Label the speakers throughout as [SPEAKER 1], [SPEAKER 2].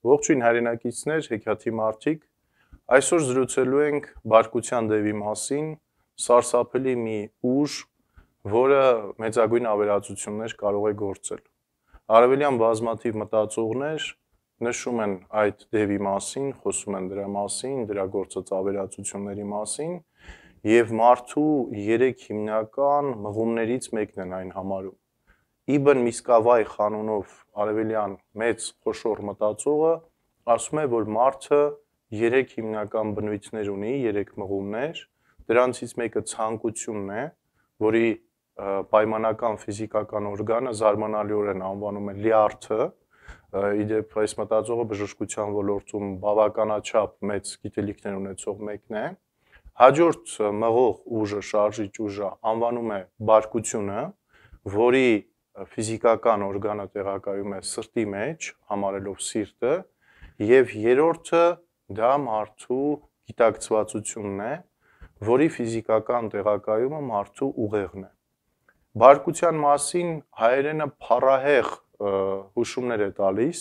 [SPEAKER 1] Ողջույն հայրենակիցներ, հեքիաթի մարդիկ, այսօր զրուցելու ենք բարկության դևի մասին, սարսափելի մի ուժ, որը մեծագույն ավերածություններ կարող է գործել։ Արևելյան բազմաթիվ մտածողներ նշում են այդ դևի մասին, խոսում են դրա մասին, դրա գործած ավերածությունների մասին, եւ մարդու 3 հիմնական մղումներից մեկն են այն համարում։ Իբն Միսկավայ խանունով արևելյան մեծ խոշոր մտածողը ասում է, որ մարդը 3 հիմնական բնույթներ ունի, 3 մղումներ, դրանցից մեկը ցանկությունն է, որի պայմանական ֆիզիկական օրգանը զարմանալիորեն անվանում է լյարդը, իդեպ այս մտածողը բժշկության ոլորտում բավականաչափ մեծ գիտելիքներ ունեցող մեկն է, հաջորդ մղող ուժը, շարժիչ ուժը անվանում է բարկությունը, որի ֆիզիկական օրգանը տեղակայում է սրտի մեջ, համարելով սիրտը, եւ երրորդը դա մարդու գիտակցվածությունն է, որի ֆիզիկական տեղակայումը մարդու ուղեղն է։ Բարկության մասին հայերենը փառահեղ հուշումներ է տալիս,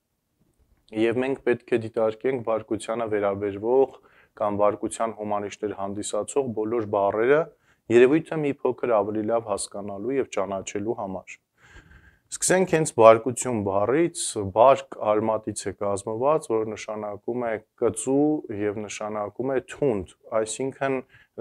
[SPEAKER 1] եւ մենք պետք է դիտարկենք բարկությանը վերաբերվող կամ բարկության հումանիշներ հանդիսացող բոլոր բառերը, երևույթը մի փոքր ավելի լավ հասկանալու եւ ճանաչելու համար։ Սկսենք հենց բարկություն բառից, բարկ արմատից է կազմված, որը նշանակում է կծու եւ նշանակում է թունդ, այսինքն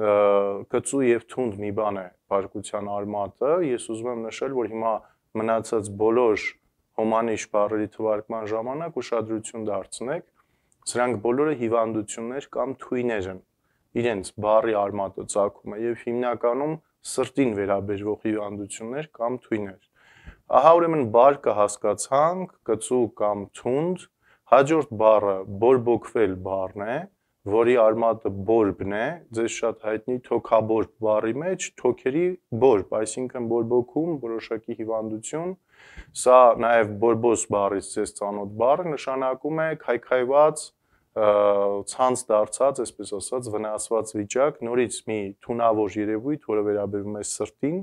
[SPEAKER 1] կծու եւ թունդ մի բան է բարկության արմատը, ես ուզում եմ նշել, որ հիմա մնացած բոլոր հոմանիշ բառերի թվարկման ժամանակ ուշադրություն դարձնեք, սրանք բոլորը հիվանդություններ կամ թույներ են, իրենց բառի արմատը ծագում է եւ հիմնականում սրտին վերաբերվող հիվանդություններ կամ թույներ։ Ահա ուրեմն բարկը հասկացանք, կծու կամ թունդ, հաջորդ բառը բորբոքվել բառն է, որի արմատը բորբն է, ձեզ շատ հայտնի թոքաբորբ բառի մեջ թոքերի բորբ, այսինքն բորբոքում որոշակի հիվանդություն, սա նաև բորբոս բառից ձեզ ծանոթ բառը նշանակում է քայքայված, ցանց դարձած, այսպես ասած, վնասված վիճակ, նորից մի թունավոր երևույթ, որը վերաբերում է սրտին,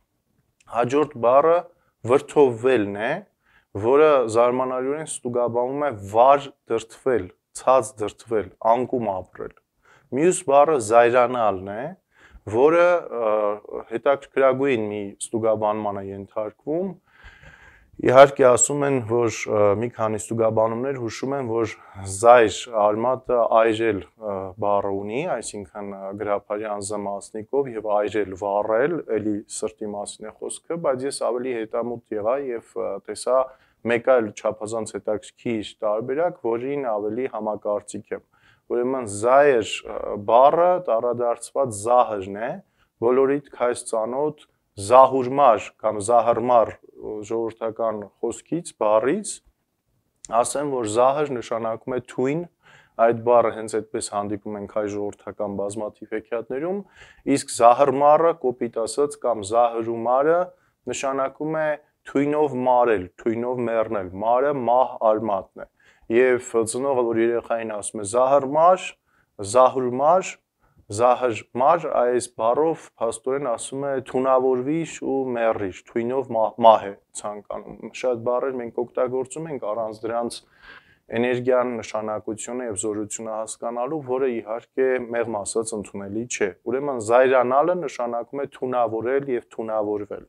[SPEAKER 1] հաջորդ բառը վրդովվելն է, որը զարմանալիորեն ստուգաբանում է վար դրդվել, ցած դրդվել, անկում ապրել։ Մյուս բառը զայրանալն է, որը հետաքրքրագույն մի ստուգաբանման է ենթարկվում։ Իհարկե ասում են, որ մի քանի ստուգաբանումներ հուշում են, որ զայր արմատը այրել բառը ունի, այսինքն գրաբարյան զմասնիկով եւ այրել, վառել, էլի սրտի մասին է խոսքը, բայց ես ավելի հետամուտ եղա եւ տեսա մեկ այլ չափազանց հետաքրքիր տարբերակ, որին ավելի համակարծիք եմ։ Ուրեմն զայր բառը տառադարձված զահրն է, բոլորիդ քայս ծանոթ զահուրմար կամ զահրմար ժողովրդական խոսքից, բառից, ասեմ, որ զահր նշանակում է թույն, այդ բառը հենց այդպես հանդիպում ենք հայ ժողովրդական բազմաթիվ հեքիաթներում, իսկ զահրմարը, կոպիտ ասած, կամ զահրումարը նշանակում է թույնով մարել, թույնով մեռնել, մարը մահ արմատն է, եւ ծնողը, որ երեխային ասում է զահրմար, զահուրմար, զահրմար, այս բառով փաստորեն ասում է թունավորվիր ու մեռիր, թույնով մահ է ցանկանում։ Շատ բառեր մենք օգտագործում ենք առանց դրանց էներգիան, նշանակությունը եւ զորությունը հասկանալու, որը իհարկե մեղմ ասած ընդունելի չէ։ Ուրեմն զայրանալը նշանակում է թունավորել եւ թունավորվել։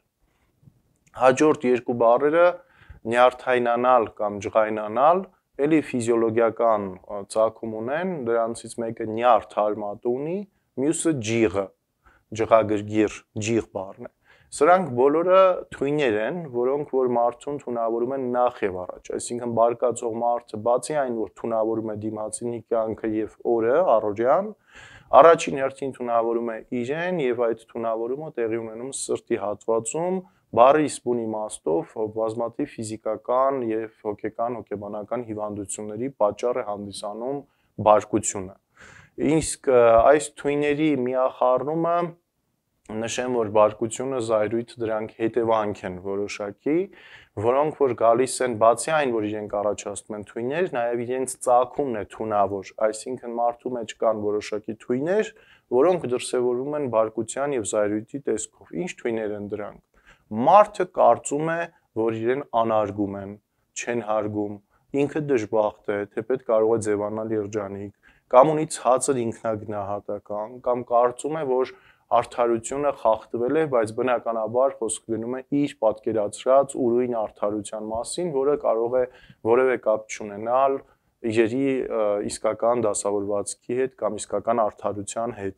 [SPEAKER 1] Հաջորդ երկու բառերը նյարդայնանալ կամ ջղայնանալ, էլի ֆիզիոլոգիական ծագում ունեն, դրանցից մեկը նյարդ արմատ ունի, մյուսը ջիղը, ջղագրգիռ, ջիղ բառն է։ Սրանք բոլորը թույներ են, որոնք որ մարդուն թունավորում են նախ եւ առաջ, այսինքն բարկացող մարդը բացի այն, որ թունավորում է դիմացինի կյանքը եւ օրը առօրյան, առաջին հերթին թունավորում է իրեն եւ այդ թունավորումը տեղի ունենում սրտի հատվածում, բառի իսպուն իմաստով բազմաթիվ ֆիզիկական եւ հոգեբանական հիվանդությունների պատճառ է հանդիսանում բարկությունը։ Իսկ այս թույների միախառնումը նշեմ, որ բարկությունը, զայրույթը դրանք հետևանք են որոշակի, որոնք որ գալիս են բացի այն, որ իրենք առաջացնում են թույներ, նաև իրենց ծագումն է թունավոր, այսինքն մարդու մեջ կան որոշակի թույներ, որոնք դրսևորվում են բարկության եւ զայրույթի տեսքով։ Ինչ թույներ են դրանք։ Մարդը կարծում է, որ իրեն անարգում են, չեն հարգում, ինքը դժբախտ է, թեպետ կարող է ձևանալ երջանիկ, կամ ունի ցածր ինքնագնահատական, կամ կարծում է, որ արդարությունը խախտվել է, բայց բնականաբար խոսքը գնում է իր պատկերացրած ուրույն արդարության մասին, որը կարող է որևէ կապ չունենալ իրերի իսկական դասավորվածքի հետ կամ իսկական արդարության հետ։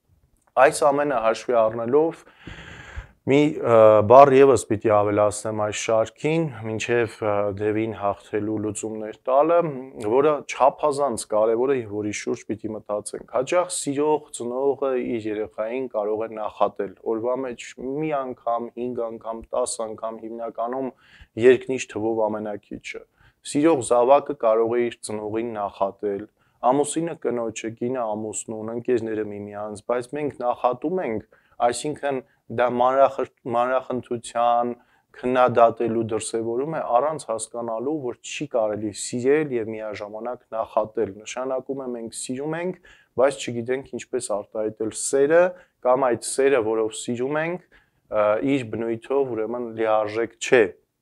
[SPEAKER 1] Այս ամենը հաշվի առնելով մի բառ եւս պիտի ավելացնեմ այս շարքին, մինչև դևին հաղթելու լուծումներ տալը, որը չափազանց կարևոր է եւ որի շուրջ պիտի մտածենք։ Հաճախ սիրող ծնողը իր երեխային կարող է նախատել։ Օրվա մեջ մի անգամ, 5 անգամ, 10 անգամ, հիմնականում երկնիշ թվով ամենակիչը։ Սիրող զավակը կարող է իր ծնողին նախատել, ամուսինը կնոջը, կինը ամուսնուն, ընկերները միմյանց, բայց մենք նախատում ենք, այսինքն դա մանրախնդրության, քննադատելու դրսևորում է առանց հասկանալու, որ չի կարելի սիրել եւ միաժամանակ նախատել։ Նշանակում է մենք սիրում ենք, բայց չգիտենք ինչպես արտահայտել սերը, կամ այդ սերը, որով սիրում ենք, իր բնույթով ուրեմն լիարժեք չէ։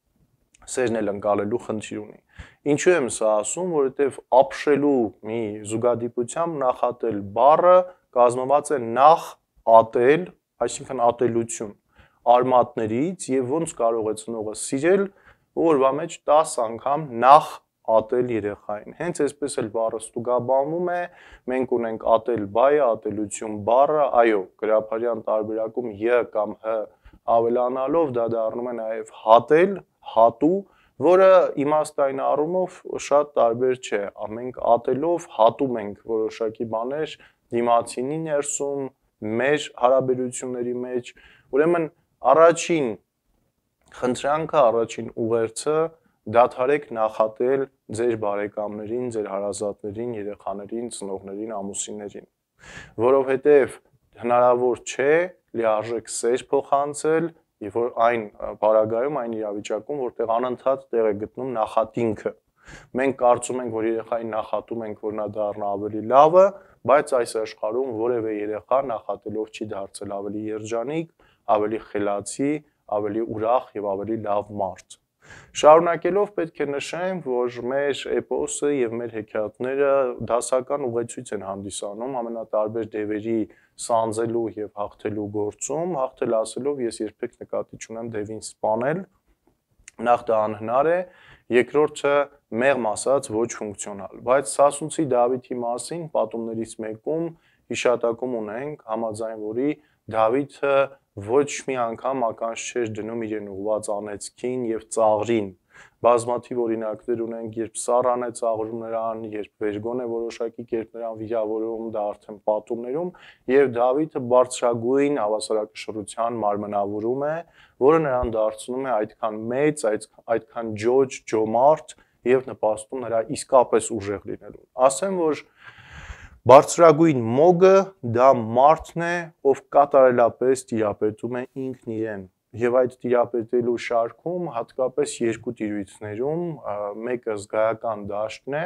[SPEAKER 1] Սերն էլ ընկալելու խնդիր ունի։ Ինչու եմ սա ասում, որովհետև ապշելու մի զուգադիպությամբ նախատել բառը կազմված է նախ ատել, այսինքն ատելություն, արմատներից եւ ոնց կարող է ծնողը սիրել, օրվա մեջ 10 անգամ նախ ատել երեխային։ Հենց այսպես էլ բառը ստուգաբանվում է, մենք ունենք ատել բայը, ատելություն բառը, այո, գրաբարյան տարբերակում ය կամ հ ավելանալով դա դառնում է նաեւ հատել, հատու, որը իմաստային առումով շատ տարբեր չէ։ Մենք ատելով հատում ենք որոշակի բաներ դիմացինի ներսում, մեր հարաբերությունների մեջ, ուրեմն առաջին խնդրանքը, առաջին ուղերձը դադարեք նախատել ձեր բարեկամներին, ձեր հարազատներին, երեխաներին, ծնողներին, ամուսիններին, որովհետև հնարավոր չէ լիարժեք սեր փոխանցել, եւ որ այն բարագայում, այն իրավիճակում, որտեղ անընդհատ տեղ է գտնում նախատինքը։ Մենք կարծում ենք, որ երեխային նախատում ենք, որ նա դառնա ավելի լավը, բայց այս աշխարհում որևէ երեխա նախատելով չի դարձել ավելի երջանիկ, ավելի խելացի, ավելի ուրախ եւ ավելի լավ մարդ։ Շարունակելով պետք է նշեմ, որ մեր էպոսը եւ մեր հեքիաթները դասական ուղեցույց են հանդիսանում ամենատարբեր դևերի սանձելու եւ հաղթելու գործում, հաղթել ասելով ես երբեք նկատի չունեմ դևին սպանել, նախ դա անհնար է, երկրորդը մեղմ ասած ոչ ֆունկցիոնալ, բայց Սասունցի Դավիթի մասին պատումներից մեկում հիշատակում ունենք, համաձայն որի Դավիթը ոչ մի անգամ ականջ չէր դնում իրեն ուղված անեծքին եւ ծաղրին։ Բազմաթիվ օրինակներ ունենք, երբ Սառան է ծաղրում նրան, երբ Վերգոն է որոշակի կերպ նրան վիրավորում, դա արդեն պատումներում, եւ Դավիթը բարձրագույն հավասարակշռության մարմնավորում է, որը նրան դարձնում է այդքան մեծ, այդքան ջոջ, ջոմարդ եւ նպաստում նրա իսկապես ուժեղ լինելուն։ Ասեմ, որ բարձրագույն մոգը դա մարդն է, ով կատարելապես տիրապետում է ինքն իրեն։ Եվ այդ տիրապետելու շարքում հատկապես երկու տիրույթներում, մեկը զգայական դաշտն է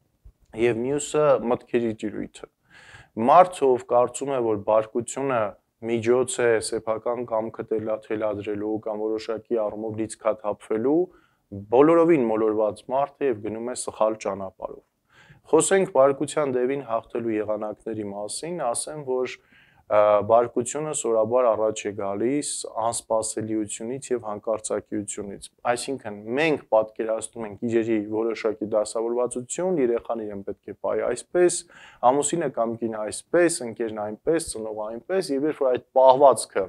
[SPEAKER 1] եւ մյուսը մտքերի տիրույթը։ Մարդը, ով կարծում է, որ բարկությունը միջոց է սեփական կամքը թելադրելու կամ որոշակի առումով լիցքաթափվելու, բոլորովին մոլորված մարդ է եւ գնում է սխալ ճանապարհով։ Խոսենք բարկության դևին հաղթելու եղանակների մասին, ասեմ, որ բարկությունը սովորաբար առաջ է գալիս անսպասելիությունից եւ հանկարծակիությունից։ Այսինքն մենք պատկերացնում ենք իրերի որոշակի դասավորվածություն, երեխան իրեն պետք է պահի այսպես, ամուսինը կամ կինը այսպես, ընկերն այնպես, ծնողը այնպես, եւ երբ որ այդ պահվածքը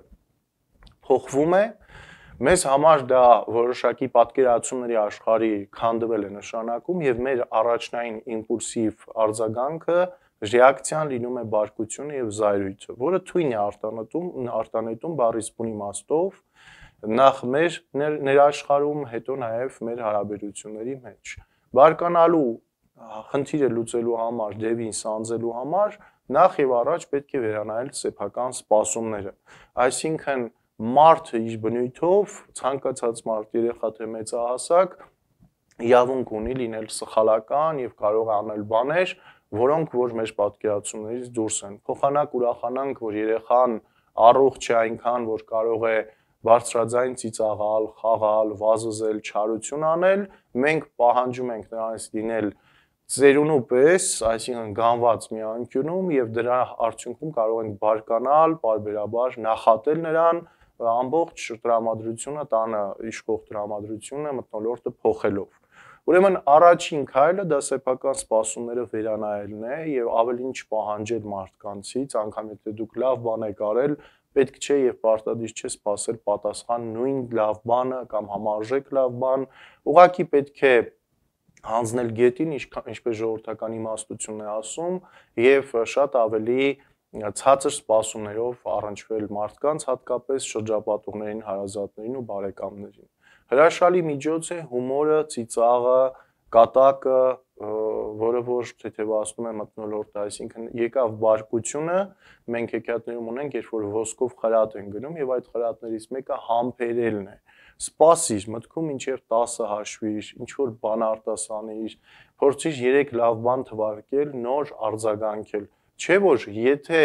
[SPEAKER 1] փոխվում է, մեզ համար դա որոշակի պատկերացումների աշխարհի քանդվել է նշանակում եւ մեր առաջնային իմպուլսիվ արձագանքը ռեակցիան լինում է բարկությունը եւ զայրույթը, որը թույն է արտանետում բառի բուն իմաստով նախ մեր ներաշխարհում, հետո նաեւ մեր հարաբերությունների մեջ։ Բարկանալու խնդիրը լուծելու համար, դևին սանձելու համար նախ եւ առաջ պետք է վերանայել սեփական սպասումները, այսինքն մարդը իր բնույթով ցանկացած մարդ երեխա թե մեծահասակ իրավունք ունի լինել սխալական եւ կարող է անել բաներ, որոնք որ մեր պատկերացումներից դուրս են։ Փոխանակ ուրախանանք, որ երեխան առողջ է այնքան, որ կարող է բարձրաձայն ծիծաղալ, խաղալ, վազվզել, չարություն անել, մենք պահանջում ենք նրանից լինել ծերունու պես, այսինքն գանված մի անկյունում եւ դրա արդյունքում կարող ենք բարկանալ, պարբերաբար նախատել նրան ամբողջ տրամադրությունը, տանը իշխող տրամադրությունը մթնոլորտը փոխելով։ Ուրեմն առաջին քայլը դա սեփական սպասումները վերանայելն է եւ ավելին չպահանջել մարդկանցից, անգամ եթե դուք լավ բան եք արել, պետք չէ եւ պարտադիր չէ սпасել պատասխան նույն լավ բանը կամ համարժեք լավ բան, ուղղակի պետք է հանձնել գետին, ինչպես ժողովրդական իմաստությունն է ասում, եւ շատ ավելի ցածր սպասումներով առնչվել մարդկանց, հատկապես շրջապատողներին, հարազատներին ու բարեկամներին։ Հրաշալի միջոց է հումորը, ծիծաղը, կատակը, որը որ թեթևացնում է մթնոլորտը, այսինքն եկավ բարկությունը, մենք հեքիաթներում ունենք, երբ որ ոսկով խրատ են գնում եւ այդ խրատներից մեկը համբերելն է։ Սպասիր, մտքում ինչև 10 հաշվիր, ինչ որ բան արտասանիր, փորձիր 3 լավ բան թվարկել, նոր արձագանքել։ Չէ՞ որ եթե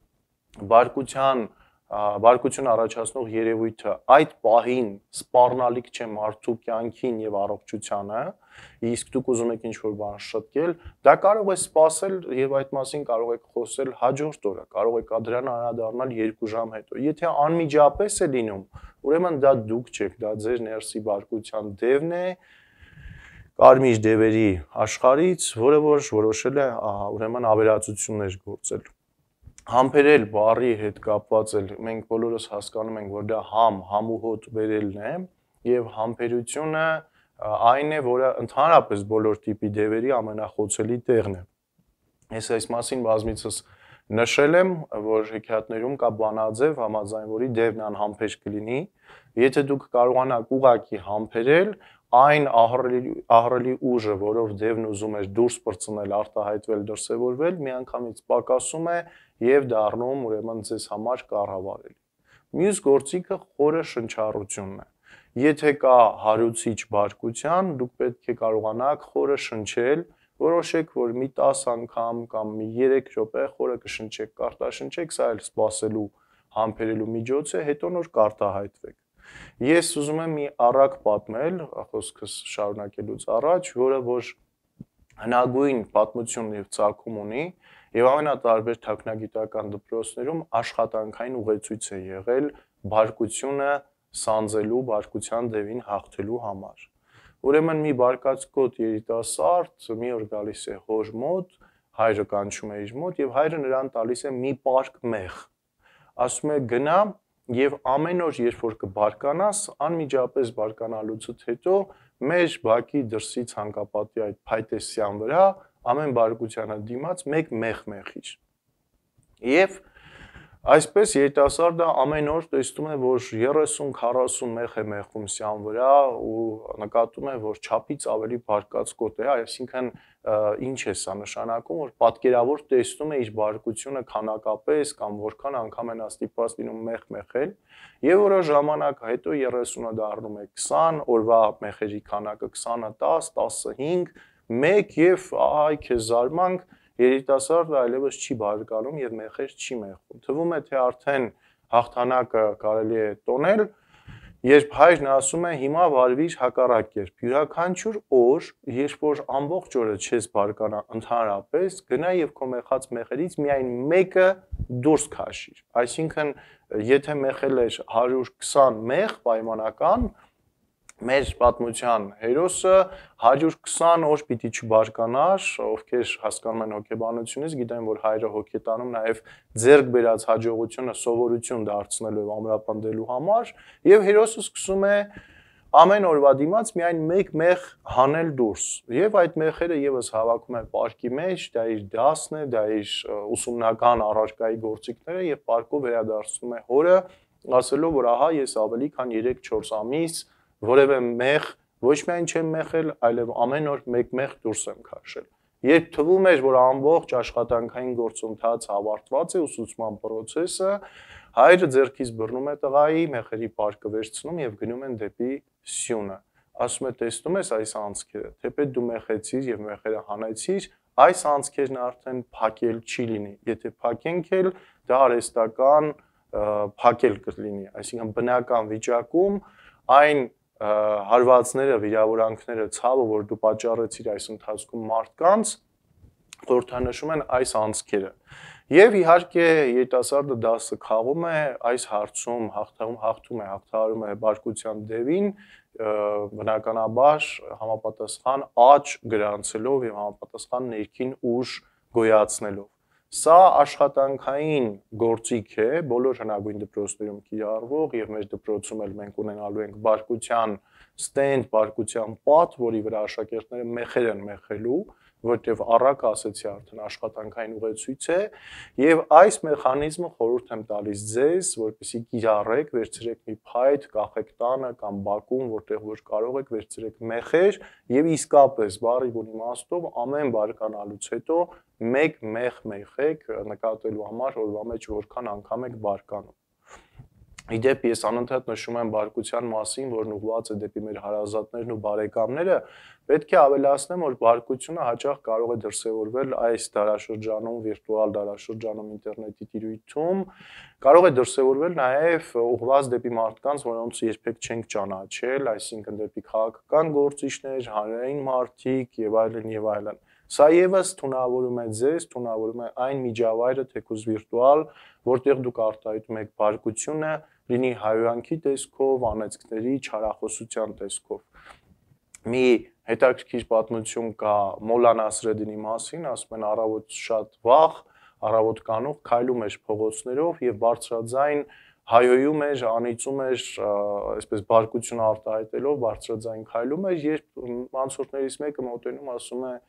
[SPEAKER 1] բարկություն առաջացնող երևույթը այդ պահին սպառնալիք չէ մարդու կյանքին եւ առողջությանը, իսկ դուք ուզում եք ինչ-որ բան շտկել, դա կարող է սпасել եւ այդ մասին կարող եք խոսել հաջորդ օրը, կարող եք դրան անդրադառնալ 2 ժամ հետո։ Եթե անմիջապես է լինում, ուրեմն դա դուք չեք, դա ձեր ներսի բարկության դևն է, կարմիր դևերի աշխարհից, որը որ որոշել է ուրեմն ավերածություններ գործել։ Համբերել բառի հետ կապված էլ մենք բոլորս հասկանում ենք, որ դա համուհոտ բերելն է եւ համբերությունը այն է, որը ընդհանրապես բոլոր տիպի դևերի ամենախոցելի տեղն է։ Ես այս մասին բազմիցս նշել եմ, որ հեքիաթներում կա բանաձև, համաձայն որի դևն անհամբեր կլինի, եթե դուք կարողանաք ուղղակի համբերել, այն ահռելի ուժը, որով դևն ուզում էր դուրս պրծնել, արտահայտվել, դրսևորվել, միանգամից պակասում է եւ դառնում ուրեմն ձեզ համար կառավարելի։ Մյուս գործիքը խորը շնչառությունն է։ Եթե կա հարուցիչ բարկության, դուք պետք է կարողանաք խորը շնչել, որոշեք, որ մի 10 անգամ կամ մի 3 րոպե խորը կշնչեք, կարտաշնչեք, սա էլ սпасելու, համբերելու միջոց է, հետո նոր կարտահայտվեք։ Ես ուզում եմ մի առակ պատմել, խոսքս շարունակելուց առաջ, որը որ հնագույն պատմություն եւ ծագում ունի եւ ամենատարբեր թաքնագիտական դպրոցներում աշխատանքային ուղեցույց է եղել բարկությունը սանձելու, բարկության դևին հաղթելու համար։ Ուրեմն մի բարկացկոտ երիտասարդ մի օր գալիս է հոր մոտ, հայրը կանչում է իր մոտ եւ հայրը նրան տալիս է մի պարկ մեղ։ Ասում է գնա եւ ամեն օր երբ որ կբարկանաս, անմիջապես բարկանալուց հետո մեր բակի դրսի ցանկապատի այդ փայտեսյան վրա ամեն բարկությանը դիմաց մեկ մեղ մեղիր։ Եվ այսպես երիտասարդը ամեն օր տեսնում է, որ 30-40 մեղ է մեղվում սյան վրա ու նկատում է, որ չափից ավելի բարկացկոտ է, այսինքն ինչ է սա նշանակում, որ պատկերավոր տեսնում է իր բարկությունը քանակապես կամ որքան անգամ են աստիպված լինում մեղ մեղել, եւ որոշ ժամանակ հետո 30-ը դառնում է 20, օրվա մեղերի քանակը 20-ը 10, 10-5, 1 եւ այ քեզ զարմանք երիտասարդը այլևս չի բարկանում եւ մեղեր չի մեղվում։ Թվում է, թե արդեն հաղթանակը կարելի է տոնել, երբ հայրն ասում է հիմա վարվիր հակառակ կերպ։ Յուրաքանչյուր օր, երբ որ ամբողջ օրը չես բարկանա ընդհանրապես, գնա եւ քո մեղած մեղերից միայն մեկը դուրս քաշիր։ Այսինքն, եթե մեղել էր 120 մեղ պայմանական, մեր պատմության հերոսը 120 օր պիտի չբարկանար, ովքեր հասկանում են հոգեբանությունից, գիտեն, որ հայրը հոգի է տանում նաև ձեռք բերած հաջողությունը սովորություն դարձնելու եւ ամրապնդելու համար, եւ հերոսը սկսում է ամեն օրվա դիմաց միայն մեկ մեղ հանել դուրս, եւ այդ մեղերը եւս հավաքում է պարկի մեջ, դա իր դասն է, դա իր ուսումնական առարկայի գործիքները եւ պարկով վերադարձնում է հորը, ասելով, որ ահա ես ավելի քան 3-4 ամիս որևէ մեղ ոչ միայն չեմ մեղել, այլև ամեն օր մեկ մեղ դուրս եմ քաշել։ Երբ թվում էր, որ ամբողջ աշխատանքային գործընթացը ավարտված է, ուսուցման process-ը, հայրը ձեռքից բռնում է տղայի, մեղերի պարկը վերցնում եւ գնում են դեպի սյունը։ Ասում է, տեսնում ես այս անցքերը, թեպետ դու մեղեցիր եւ մեղերը հանեցիր, այս անցքերն արդեն փակել չի լինի։ Եթե փակենք էլ, դա արհեստական փակել կլինի, այսինքն բնական վիճակում այն հարվածները, վիրավորանքները, ցավը, որ դու պատճառեցիր այս ընթացքում մարդկանց, խորհրդանշում են այս անձքերը։ Եվ իհարկե երիտասարդը դասը քաղում է այս հարցում, հաղթահարում է բարկության դևին, բնականաբար համապատասխան աճ գրանցելով եւ համապատասխան ներքին ուժ գոյացնելով։ Սա աշխատանքային գործիք է բոլոր հնագույն դպրոցներում կիրառվող եւ մեր դպրոցում էլ մենք ունենալու ենք բարկության ստենդ, բարկության պատ, որի վրա աշակերտները մեխեր են մեխելու, որտեղ առակ ասեցի արդեն աշխատանքային ուղեցույց է եւ այս մեխանիզմը խորհուրդ եմ տալիս ձեզ, որպեսզի կիրառեք, վերցրեք մի փայտ, կախեք տանը կամ բակում, որտեղ որ կարող եք, վերցրեք մեխեր եւ իսկապես բարի բուն իմաստով ամեն բարկանալուց հետո մեկ մեխ մեխեք նկատելու համար օրվա մեջ որքան անգամ եք բարկանում։ Իդեպ ես անընդհատ նշում եմ բարկության մասին, որն ուղղված է դեպի մեր հարազատներն ու բարեկամները, պետք է ավելացնեմ, որ բարկությունը հաճախ կարող է դրսևորվել այս դարաշրջանում, վիրտուալ դարաշրջանում, ինտերնետի տիրույթում, կարող է դրսևորվել նաև ուղղված դեպի մարդկանց, որոնց երբեք չենք ճանաչել, այսինքն դեպի քաղաքական գործիչներ, հանրային մարդիկ եւ այլն եւ այլն։ Սա եւս թունավորում է ձեզ, թունավորում է այն միջավայրը, թեկուզ վիրտուալ, որտեղ դուք արտահայտում եք բարկությունը, լինի հայհոյանքի տեսքով, անեծքների, չարախոսության տեսքով։ Մի հետաքրքիր պատմություն կա Մոլլա Նասրեդինի մասին, ասում են առավոտ շատ վաղ, առավոտ կանուխ քայլում էր փողոցներով եւ բարձրաձայն հայհոյում էր, անիծում էր, այսպես բարկությունը արտահայտելով բարձրաձայն քայլում էր, երբ անցորդներից մեկը մոտենում ասում է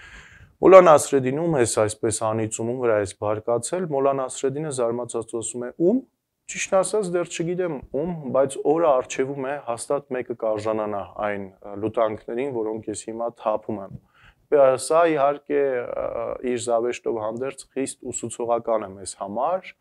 [SPEAKER 1] Մոլլա Նասրեդին ում ես այսպես անիծում, ում վրա ես բարկացել, Մոլլա Նասրեդինը զարմացած ասում է ում, ճիշտ ասած դեռ չգիտեմ ում, բայց օրը առջևում է հաստատ մեկը կարժանանա այն լուտանքներին, որոնք ես հիմա թափում եմ։ Սա իհարկե իր զավեշտով հանդերձ խիստ ուսուցողական է մեզ համար,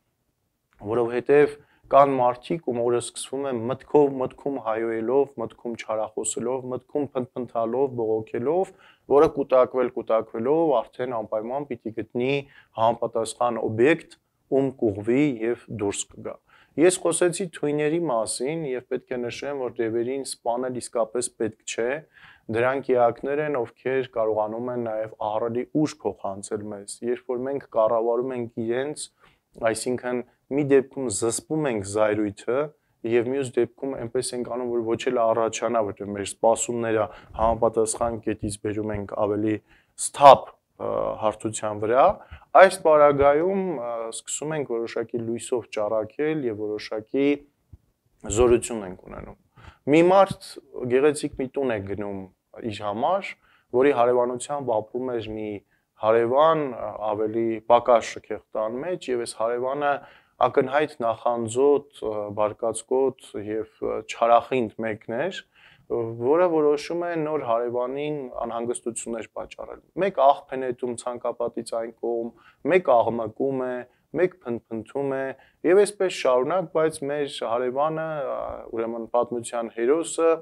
[SPEAKER 1] որովհետև կան մարդիկ, ում օրը սկսվում է մտքում հայոյելով, մտքում չարախոսելով, մտքում փնթփնթալով, բողոքելով, որը կուտակվելով արդեն անպայման պիտի գտնի համապատասխան օբյեկտ, ում կուղվի եւ դուրս կգա։ Ես խոսեցի թույների մասին եւ պետք է նշեմ, որ դևերին սպանել իսկապես պետք չէ, դրանք էակներ են, ովքեր կարողանում են նաեւ ահռելի ուժ փոխանցել մեզ, երբ որ մենք կառավարում ենք իրենց, այսինքն մի դեպքում զսպում ենք զայրույթը եւ մյուս դեպքում այնպես ենք անում, որ ոչ էլ առաջանա, որտեղ մեր սպասումները համապատասխան կետից բերում ենք ավելի սթափ հարթության վրա, այս պարագայում սկսում ենք որոշակի լույսով ճառագել եւ որոշակի զորություն ենք ունենում։ Մի մարդ գեղեցիկ մի տուն է գնում իր համար, որի հարևանությամբ ապրում էր մի հարևան ավելի պակաս շքեղ տան մեջ եւ այս հարևանը ակնհայտ նախանձոտ, բարկացկոտ եւ չարախինդ մեկն էր, որը որոշում է նոր հարևանին անհանգստություններ պատճառել։ Մեկ աղբ է նետում ցանկապատից այն կողմ, մեկ աղմկում է, մեկ փնփնթում է եւ այսպես շարունակ, բայց մեր հարևանը, ուրեմն պատմության հերոսը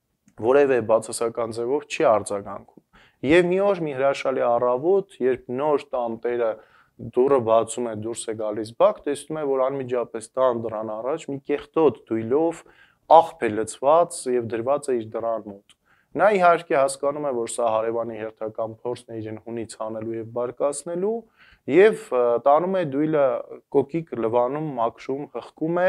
[SPEAKER 1] որևէ բացասական ձևով չի արձագանքում։ Եվ մի օր մի հրաշալի առավոտ, երբ նոր տանտերը դուռը բացում է, դուրս է գալիս բակ, տեսնում է, որ անմիջապես տան դռան առաջ մի կեղտոտ դույլով աղբ է լցված եւ դրված է իր դռան մոտ։ Նա իհարկե հասկանում է, որ սա հարևանի հերթական փորձն է իրեն հունից հանելու եւ բարկացնելու եւ տանում է դույլը կոկիկ լվանում, մաքրում, հղկում է,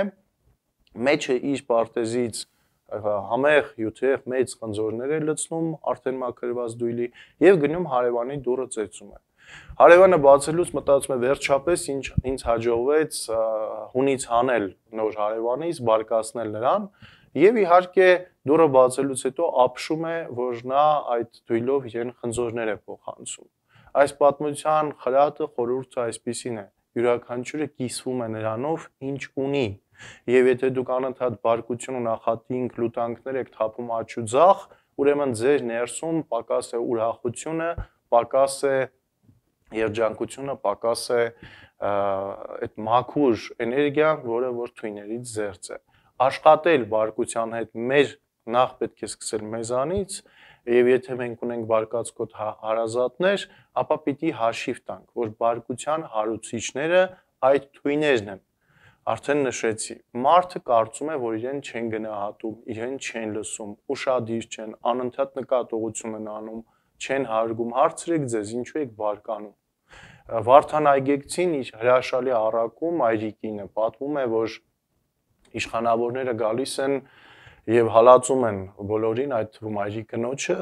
[SPEAKER 1] մեջը իր պարտեզից համեղ յուտեղ մեծ խնձորներ է լցնում արդեն մաքրված դույլի եւ գնում հարևանի դուռը ծեծում է։ Հարևանը բացելուց մտածում է վերջապես ինձ հաջողվեց հունից հանել նոր հարևանից, բարկացնել նրան եւ իհարկե դուռը բացելուց հետո ապշում է, որ նա այդ դույլով իրեն խնձորներ է փոխանցում։ Այս պատմության խրատը խորհուրդը այսպիսին է. յուրաքանչյուրը կիսվում է նրանով, ինչ ունի։ Եվ եթե դուք անընդհատ բարկություն ու նախատինք լուտանքներ եք թափում աջ ու ձախ, ուրեմն ձեր ներսում պակաս է ուրախությունը, պակաս է երջանկությունը, պակաս է այդ մաքուր էներգիան, որը որ թույներից զերծ է։ Աշխատել բարկության հետ մեր նախ պետք է սկսել մեզանից, եւ եթե մենք ունենք բարկացկոտ հարազատներ, ապա պիտի հաշիվ տանք, որ բարկության հարուցիչները այդ թույներն են։ Արդեն նշեցի, մարդը կարծում է, որ իրեն չեն գնահատում, իրեն չեն լսում, ուշադիր չեն, անընդհատ նկատողություն են անում, չեն հարգում, հարցրեք ձեզ, ինչու եք բարկանում։ Վարդան Այգեկցին իր հրաշալի առակում Այրիկինը պատմում է, որ իշխանավորները գալիս են եւ հալածում են բոլորին, այդ թվում Այրիկ կնոջը,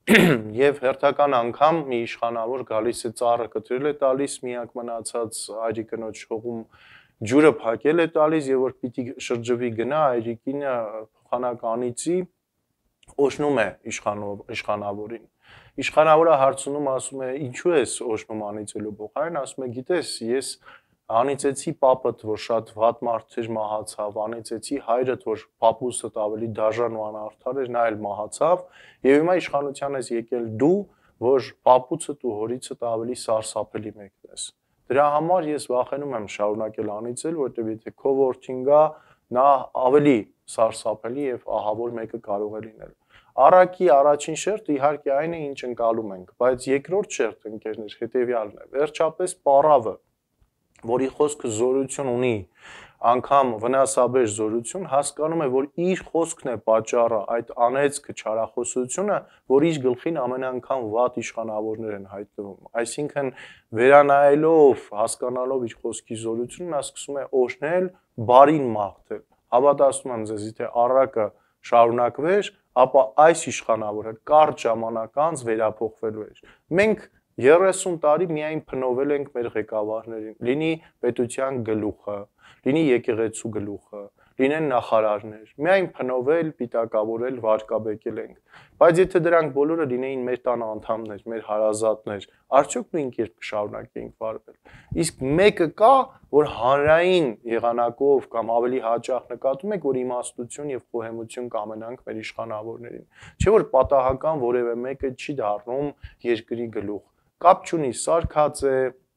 [SPEAKER 1] եւ հերթական անգամ մի իշխանավոր գալիս է ծառը կտրել է տալիս, միակ մնացած Այրիկ կնոջ հողում ջուրը փակել է տալիս եւ որ պիտի շրջվի գնա Այրիկինը փոխանակ օշնում է իշխանավորին։ Իշխանավորը հարցնում ասում է ինչու ես օշնում անիծելու փոխարեն, ասում է գիտես ես անիծեցի պապդ որ շատ վատ մարդ էր մահացավ, անիծեցի հայրդ որ պապուսդ ավելի դաժան ու անարդար էր, նա էլ մահացավ եւ հիմա իշխանության ես եկել դու որ պապուցդ ու հորիցդ ավելի սարսափելի մեկն ես։ Դրա համար ես վախենում եմ շարունակել անիծել, որտեղ եթե քո որդին գա, նա ավելի սարսափելի եւ ահավոր մեկը կարող է լինել։ Առակի առաջին շերտը իհարկե այն է, ինչ ընկալում ենք, բայց երկրորդ շերտը ընկերներ հետեւյալն է։ Վերջապես պարավը, որի խոսքը զորություն ունի, անգամ վնասաբեր զորություն, հասկանում է, որ իր խոսքն է պատճառը, այդ անեծքը, չարախոսությունը, որ իր գլխին ամեն անգամ վատ իշխանավորներ են հայտնվում։ Այսինքն վերանայելով, հասկանալով իր խոսքի զորությունը, նա սկսում է օժնել, բարին մաղթել։ Հավատացնում եմ ձեզ, եթե առակը շարունակվեր, ապա այս իշխանավորը կարճ ժամանակ անց վերափոխվելու էր։ Մենք 30 տարի միայն փնովել ենք մեր ղեկավարներին, լինի պետության գլուխը, լինի եկեղեցու գլուխը, լինեն նախարարներ, միայն փնովել, պիտակավորել, վարկաբեկել ենք։ Բայց եթե դրանք բոլորը լինեին մեր տան անդամներ, մեր հարազատներ, արդյոք նույն կերպ կշարունակեինք վարվել։ Իսկ մեկը կա, որ հանրային եղանակով կամ ավելի հաճախ նկատում եք, որ իմաստություն եւ խոհեմություն կամենանք մեր իշխանավորներին։ Չէ՞ որ պատահական որևէ մեկը չի դառնում երկրի գլուխ։ Կապ չունի, սարքած է,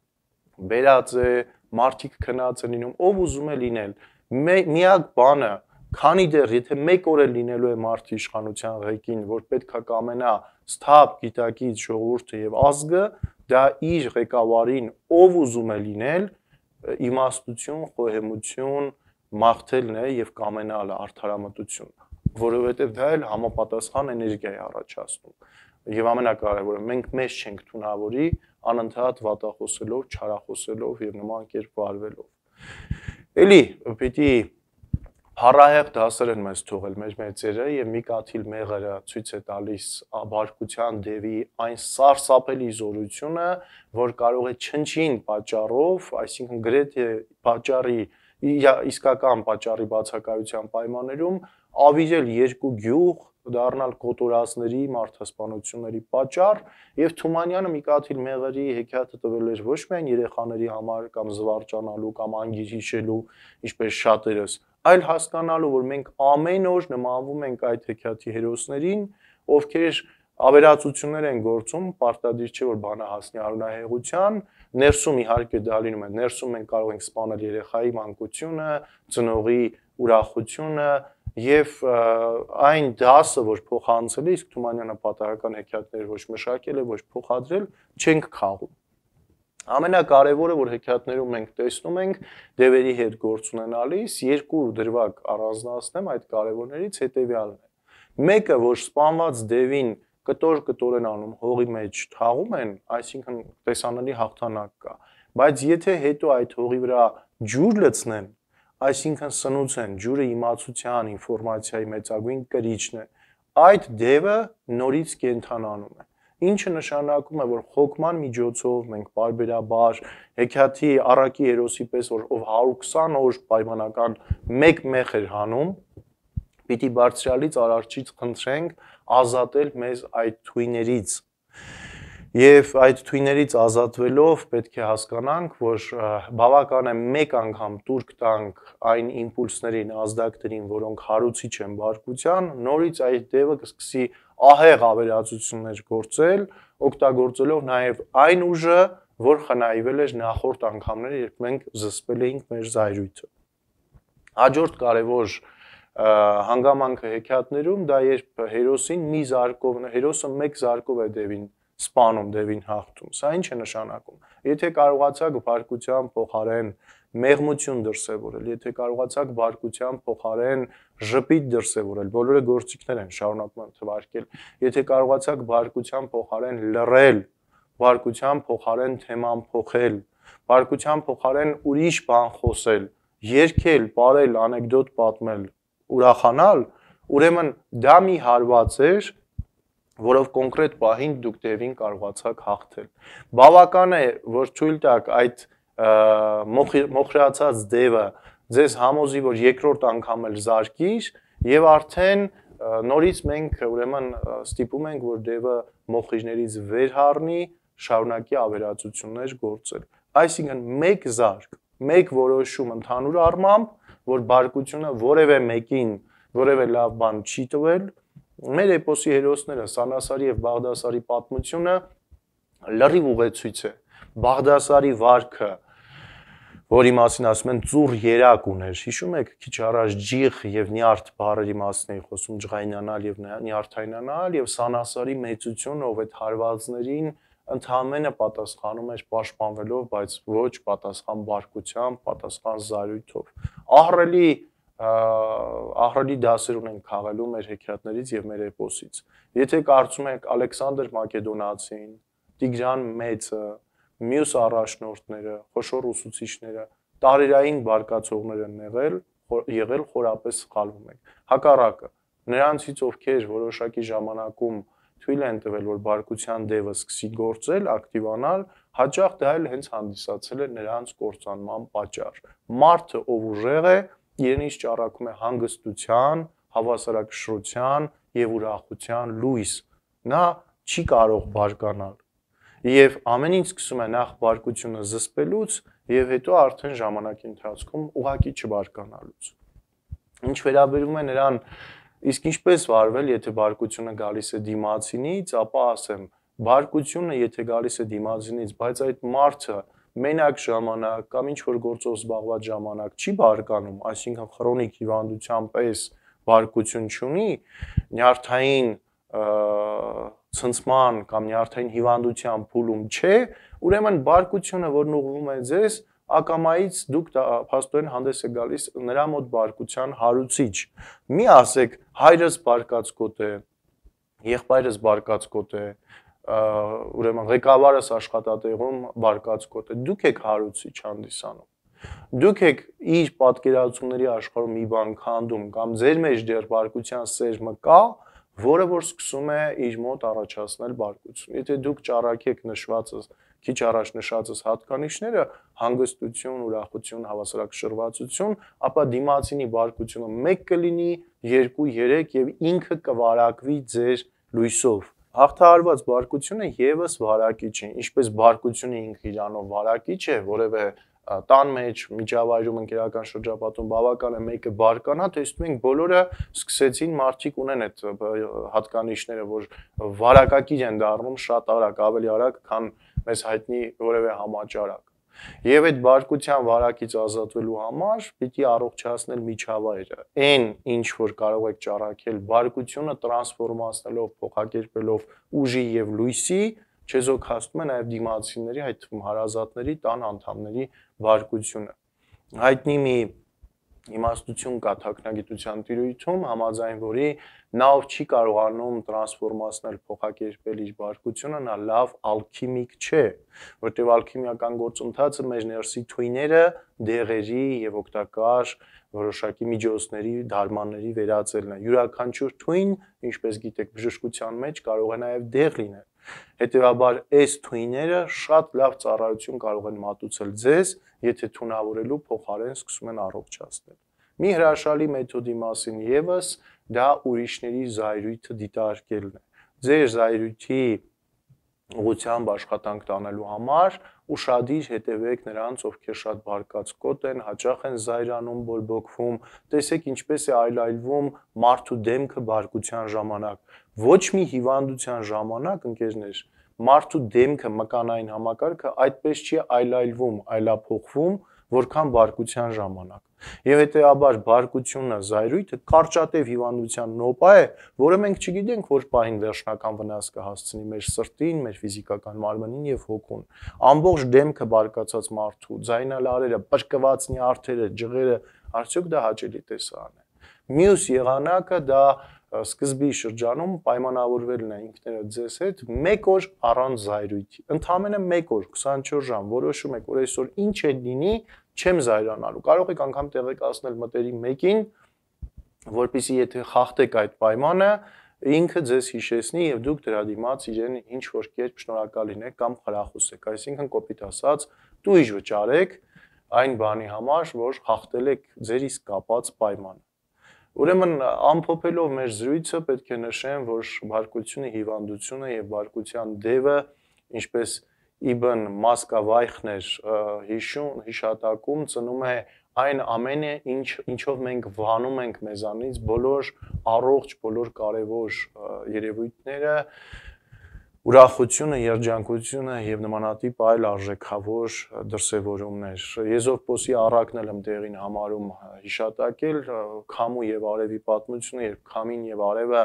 [SPEAKER 1] բերած է, մարդիկ քնած են լինում, ով ուզում է լինել։ Միակ բանը, քանի դեռ եթե մեկ օր էլ լինելու է մարդի իշխանության ղեկին, որ պետք է կամենա սթափ գիտակից ժողովուրդը եւ ազգը, դա իր ղեկավարին ով ուզում է լինել, իմաստություն, խոհեմություն, մաղթելն է եւ կամենալը արդարամտություն, որովհետեւ դա էլ համապատասխան էներգիա է առաջացնում։ Եվ ամենակարևորը մենք մեզ չենք թունավորի անընդհատ վատախոսելով, չարախոսելով եւ նման կերպ վարվելով։ Էլի պիտի փառահեղ դասեր են մեզ թողել մեր մեծերը եւ մի կաթիլ մեղրը ցույց է տալիս բարկության դեպի այն սարսափելի զորությունը, որ կարող է չնչին պատճառով, այսինքն գրեթե պատճառի իսկական պատճառի բացակայության պայմաններում ավիրել երկու գյուղ դառնալ կոտորածների, մարդասպանությունների պատճառ եւ Թումանյանը մի կաթիլ մեղրի հեքիաթը տվել էր ոչ միայն երեխաների համար կամ զվարճանալու կամ անգիր հիշելու, ինչպես շատերս, այլ հասկանալու, որ մենք ամեն օր նմանվում ենք այդ հեքիաթի հերոսներին, ովքեր ավերածություններ են գործում, պարտադիր չէ որ բանը հասնի արունահեղության, ներսում իհարկե դա լինում է, ներսում մենք կարող ենք սպանել երեխայի մանկությունը, ծնողի ուրախությունը եւ այն դասը, որ փոխանցել է, իսկ Թումանյանը պատահական հեքիաթներ ոչ մշակել է, ոչ փոխադրել, չենք քաղում։ Ամենակարևորը, որ հեքիաթներում մենք տեսնում ենք, դևերի հետ գործ ունենալիս, երկու դրվագ առանձնացնեմ այդ կարևորներից հետեւյալն է։ Մեկը, որ սպանված դևին կտոր են անում, հողի մեջ թաղում են, այսինքն տեսանելի հաղթանակ կա։ Բայց եթե հետո այդ հողի վրա ջուր լցնեն, այսինքն սնուցեն, ջուրը իմացության, ինֆորմացիայի մեծագույն կրիչն է, այդ դևը նորից կենդանանում է։ Ինչը նշանակում է, որ խոկման միջոցով մենք բարբերաբար հեքիաթի առակի հերոսի պես, որ ով 120 օր պայմանական մեկ մեղ էր հանում, պիտի բարձրալից արարչից խնդրենք ազատել մեզ այդ թույներից։ Եվ այդ թույներից ազատվելով պետք է հասկանանք, որ բավական է մեկ անգամ տուրք տանք այն իմպուլսներին, ազդակներին, որոնք հարուցիչ են բարկության, նորից այդ դևը կսկսի ահեղ ավերածություններ գործել, օգտագործելով նաև այն ուժը, որ խնայվել էր նախորդ անգամները, երբ մենք զսպել էինք մեր զայրույթը։ Հաջորդ կարևոր հանգամանքը հեքիաթներում դա երբ հերոսին մի զարկով, հերոսը մեկ զարկով է դևին սպանում, դևին հաղթում։ Սա ինչ է նշանակում։ Եթե կարողացաք բարկության փոխարեն մեղմություն դրսևորել, եթե կարողացաք բարկության փոխարեն ժպիտ դրսևորել, բոլորը գործիքներ են, շարունակում եմ թվարկել, եթե կարողացաք բարկության փոխարեն լռել, բարկության փոխարեն թեման փոխել, բարկության փոխարեն ուրիշ բան խոսել, երգել, պարել, անեկդոտ պատմել, ուրախանալ, ուրեմն դա մի հարված էր, որով կոնկրետ պահին դուք դևին կարողացաք հաղթել։ Բավական է, որ թույլ տաք այդ մոխրացած դևը ձեզ համոզի, որ երկրորդ անգամ էլ զարկիր, եւ արդեն նորից մենք ուրեմն ստիպում ենք, որ դևը մոխիրներից վեր հառնի, շարունակի ավերածություններ գործել։ Այսինքն մեկ զարկ, մեկ որոշում ընդհանուր առմամբ, որ բարկությունը որևէ մեկին որևէ լավ բան չի տվել, մեր էպոսի հերոսները Սանասարի եւ Բաղդասարի պատմությունը լրիվ ուղեցույց է։ Բաղդասարի վարքը, որի մասին ասում են ծուռ երակ ուներ, հիշում եք, քիչ առաջ ջիղ եւ նյարդ բառերի մասին էի խոսում, ջղայնանալ եւ նյարդայնանալ, եւ Սանասարի մեծությունը, ով այդ հարվածներին ընդհանրապես պատասխանում էր պաշտպանվելով, բայց ոչ պատասխան բարկությամբ, պատասխան զայրույթով։ Ահռելի դասեր ունենք քաղելու մեր հեքիաթներից եւ մեր էպոսից։ Եթե կարծում եք Ալեքսանդր Մակեդոնացին, Տիգրան Մեծը, մյուս առաջնորդները, խոշոր ուսուցիչները տարերային բարկացողներ են եղել, խորապես սխալվում եք։ Հակառակը, նրանցից ովքեր որոշակի ժամանակում թույլ են տվել, որ բարկության դևը սկսի գործել, ակտիվանալ, հաճախ դա էլ հենց հանդիսացել է նրանց կործանման պատճառ։ Մարդը, ով ուժեղ է, իրենից ճառագում է հանգստության, հավասարակշռության եւ ուրախության լույս։ Նա չի կարող բարկանալ։ Եվ ամեն ինչ սկսում է նախ բարկությունը զսպելուց եւ հետո արդեն ժամանակի ընթացքում ուղակի չբարկանալուց։ Ինչ վերաբերում է նրան, իսկ ինչպես վարվել, եթե բարկությունը գալիս է դիմացինից, ապա ասեմ, բարկությունը եթե գալիս է դիմացինից, բայց այդ մարդը մենակ ժամանակ կամ ինչ որ գործով զբաղված ժամանակ չի բարկանում, այսինքն քրոնիկ հիվանդության պես բարկություն չունի, նյարդային ցնցման կամ նյարդային հիվանդության փուլում չէ, ուրեմն բարկությունը, որն ուղղվում է ձեզ, ակամայից դուք փաստորեն հանդես է գալիս նրա մոտ բարկության հարուցիչ։ Մի ասեք, հայրս բարկացկոտ է, եղբայրս բարկացկոտ է, ուրեմն ղեկավարս աշխատատեղում բարկացկոտ է, դուք եք հարուցիչ հանդիսանում։ Դուք եք իր պատկերացումների աշխարհում մի բան քանդում կամ ձեր մեջ դեռ բարկության սերմը կա, որը որ սկսում է իր մոտ առաջացնել բարկություն։ Եթե դուք ճառագեք նշվածս, քիչ առաջ նշածս հատկանիշները, հանգստություն, ուրախություն, հավասարակշռվածություն, ապա դիմացինի բարկությունը 1 կլինի, 2, 3 եւ ինքը կվարակվի ձեր լույսով։ Հաղթահարված բարկությունը եւս վարակիչ է, ինչպես բարկությունը ինքը իրանով վարակիչ է, որևէ տան մեջ, միջավայրում, ընկերական շրջապատում բավական է մեկը բարկանա, տեսնում ենք բոլորը սկսեցին մարդիկ ունեն այդ հատկանիշները, որ վարակակիր են դառնում շատ արագ, ավելի արագ, քան մեզ հայտնի որևէ համաճարակ։ Եվ այդ բարկության վարակից ազատվելու համար պիտի առողջացնել միջավայրը։ Այն, ինչ որ կարող եք ճառագել բարկությունը տրանսֆորմացնելով, փոխակերպելով ուժի եւ լույսի, չեզոքացնում է նաև դիմացիների, այդ թվում հարազատների, տան անդամների բարկությունը։ Հայտնի մի իմաստություն կա թաքնագիտության տիրույթում, համաձայն որի նա ով չի կարողանում տրանսֆորմացնել, փոխակերպել իր բարկությունը, նա լավ ալքիմիկ չէ, որտեղ ալքիմիական գործընթացը մեր ներսի թույները դեղերի եւ օգտակար որոշակի միջոցների, դարմանների վերածելն է։ Յուրաքանչյուր թույն, ինչպես գիտեք, բժշկության մեջ կարող է նաև դեղ լինել։ Հետևաբար այս թույները շատ լավ ծառայություն կարող են մատուցել ձեզ, եթե թունավորելու փոխարեն սկսում են առողջացնել։ Մի հրաշալի մեթոդի մասին եւս դա ուրիշների զայրույթը դիտարկելն է։ Ձեր զայրույթի ուղղությամբ աշխատանք տանելու համար ուշադիր հետևեք նրանց, ովքեր շատ բարկացկոտ են, հաճախ են զայրանում, բորբոքվում, տեսեք ինչպես է այլայլվում մարդու դեմքը բարկության ժամանակ։ Ոչ մի հիվանդության ժամանակ, ընկերներ, մարդու դեմքը, մկանային համակարգը այդպես չի այլայլվում, այլափոխվում, որքան բարկության ժամանակ։ Եվ հետեւաբար բարկությունը, զայրույթը կարճատև հիվանդության նոպա է, որը մենք չգիտենք, որ պահին վերջնական վնաս կհասցնի մեր սրտին, մեր ֆիզիկական մարմնին եւ հոգուն։ Ամբողջ դեմքը բարկացած մարդու, ձայնալարերը, պրկված նյարդերը, ջղերը, արդյոք դա հաճելի տեսարան է։ Մյուս եղանակը դա սկզբի շրջանում պայմանավորվելն է ինքներդ ձեզ հետ 1 օր առանց զայրույթի։ Ընդամենը 1 օր, 24 ժամ որոշում եք, որ այսօր ինչ է լինի, չեմ զայրանալու։ Կարող եք անգամ տեղեկացնել մտերիմ մեկին, որպեսզի եթե խախտեք այդ պայմանը, ինքը ձեզ հիշեցնի եւ դուք դրա դիմաց իրեն ինչ որ կերպ շնորհակալ լինեք կամ խրախուսեք։ Այսինքն կոպիտ ասած, տույժ վճարեք այն բանի համար, որ խախտել եք ձեր իսկ կապած պայմանը։ Ուրեմն ամփոփելով մեր զրույցը պետք է նշեմ, որ բարկությունը հիվանդությունը եւ բարկության դևը, ինչպես Իբն Մասկավայխներ հիշատակում ծնում է այն ամենը, ինչով մենք վանում ենք մեզանից բոլոր առողջ, բոլոր կարևոր երևույթները, ուրախությունը, երջանկությունը եւ նմանատիպ այլ արժեքավոր դրսևորումներ։ Եզովպոսի առակն եմ տեղին համարում հիշատակել քամու եւ արևի պատմությունը, երբ քամին եւ արևը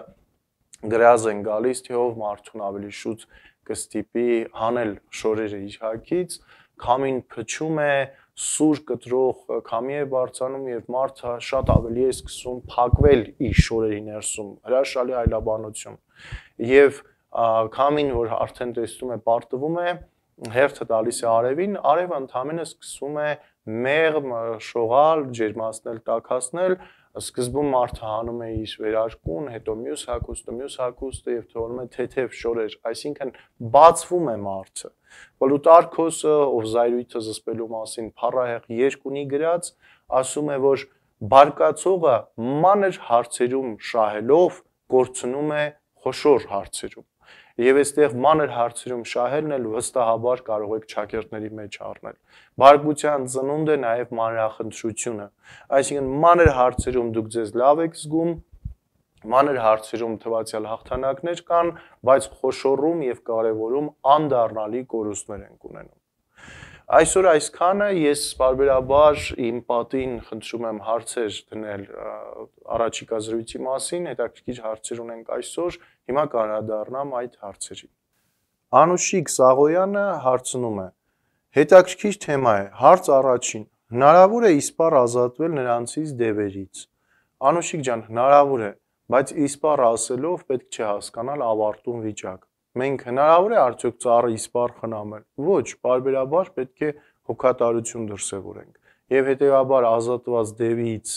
[SPEAKER 1] գրազ են գալիս, թե ով մարդուն ավելի շուտ կստիպի հանել շորերը իր հակից, քամին փչում է, սուր կտրող քամի է բարձրանում եւ մարդը շատ ավելի է սկսում փակվել իր շորերի ներսում, հրաշալի այլաբանություն։ Եվ քամին, որ արդեն տեսնում է, պարտվում է, հերթը տալիս է արևին, արևը ընդհանրապես սկսում է մեղմ շողալ, ջերմացնել, տաքացնել, սկզբում մարդը հանում է իր վերարկուն, հետո մյուս հագուստը եւ թողնում է թեթև շորեր, այսինքն բացվում է մարդը։ Պլուտարքոսը, ով զայրույթը զսպելու մասին փառահեղ երկ ունի գրած, ասում է, որ բարկացողը մանր հարցերում շահելով կորցնում է խոշոր հարցերում։ Եվ այստեղ մանր հարցերում շահելն էլ վստահաբար կարող եք ճակերտների մեջ առնել։ Բարկության ծնունդը նաև մանրախնդրությունը։ Այսինքն մանր հարցերում դուք ձեզ լավ եք զգում, մանր հարցերում թվացial հաղթանակներ կան, բայց խոշորում եւ կարեւորում անդառնալի կորուստներ են ունենում։ Այսօր այսքանը, ես բարբերաբար իմ պատին խնդրում եմ հարցեր դնել առաջիկա զրույցի մասին, հետաքրքիր հարցեր ունենք այսօր, հիմա կանդրադառնամ այդ հարցերին։ Անուշիկ Սաղոյանը հարցնում է. հետաքրքիր թեմա է, հարց առաջին, հնարավոր է իսպառ ազատվել նրանցից դևերից։ Անուշիկ ջան, հնարավոր է, բայց իսպառ ասելով պետք չէ հասկանալ ավարտուն վիճակ։ Մենք հնարավոր է արդյոք ծառը իսպառ խնամել։ Ոչ, բարբերաբար պետք է հոգատարություն դրսևորենք։ Եվ հետեւաբար ազատված դևից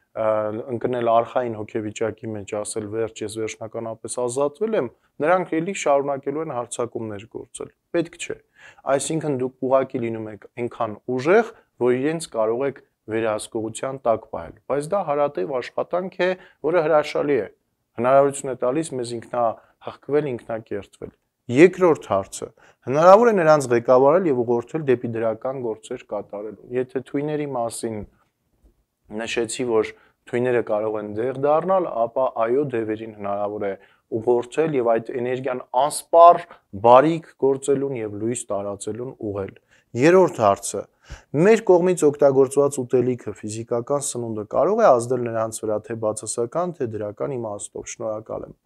[SPEAKER 1] ընկնել արխային հոգեվիճակի մեջ, ասել վերջ, ես վերջնականապես ազատվել եմ, նրանք էլի շարունակելու են հարձակումներ գործել։ Պետք չէ։ Այսինքն դուք ուղակի լինում եք այնքան ուժեղ, որ իրենց կարող եք վերահսկողության տակ պահել։ Բայց դա հարատև աշխատանք է, որը հրաշալի է։ Հնարավորություն է տալիս մեզ ինքնահղկվել, ինքնակերտվել։ Երկրորդ հարցը. հնարավոր է նրանց ղեկավարել եւ ուղղորդել դեպի դրական գործեր կատարելու։ Եթե թույների մասին նշեցի, որ թույները կարող են դեղ դառնալ, ապա այո, դևերին հնարավոր է ուղղորդել եւ այդ էներգիան անսպառ բարիք գործելուն եւ լույս տարածելուն ուղղել։ Երրորդ հարցը. մեր կողմից օգտագործված ուտելիքը, ֆիզիկական սնունդը կարող է ազդել նրանց վրա թե բացասական, թե դրական իմաստով։ Շնորհակալ եմ։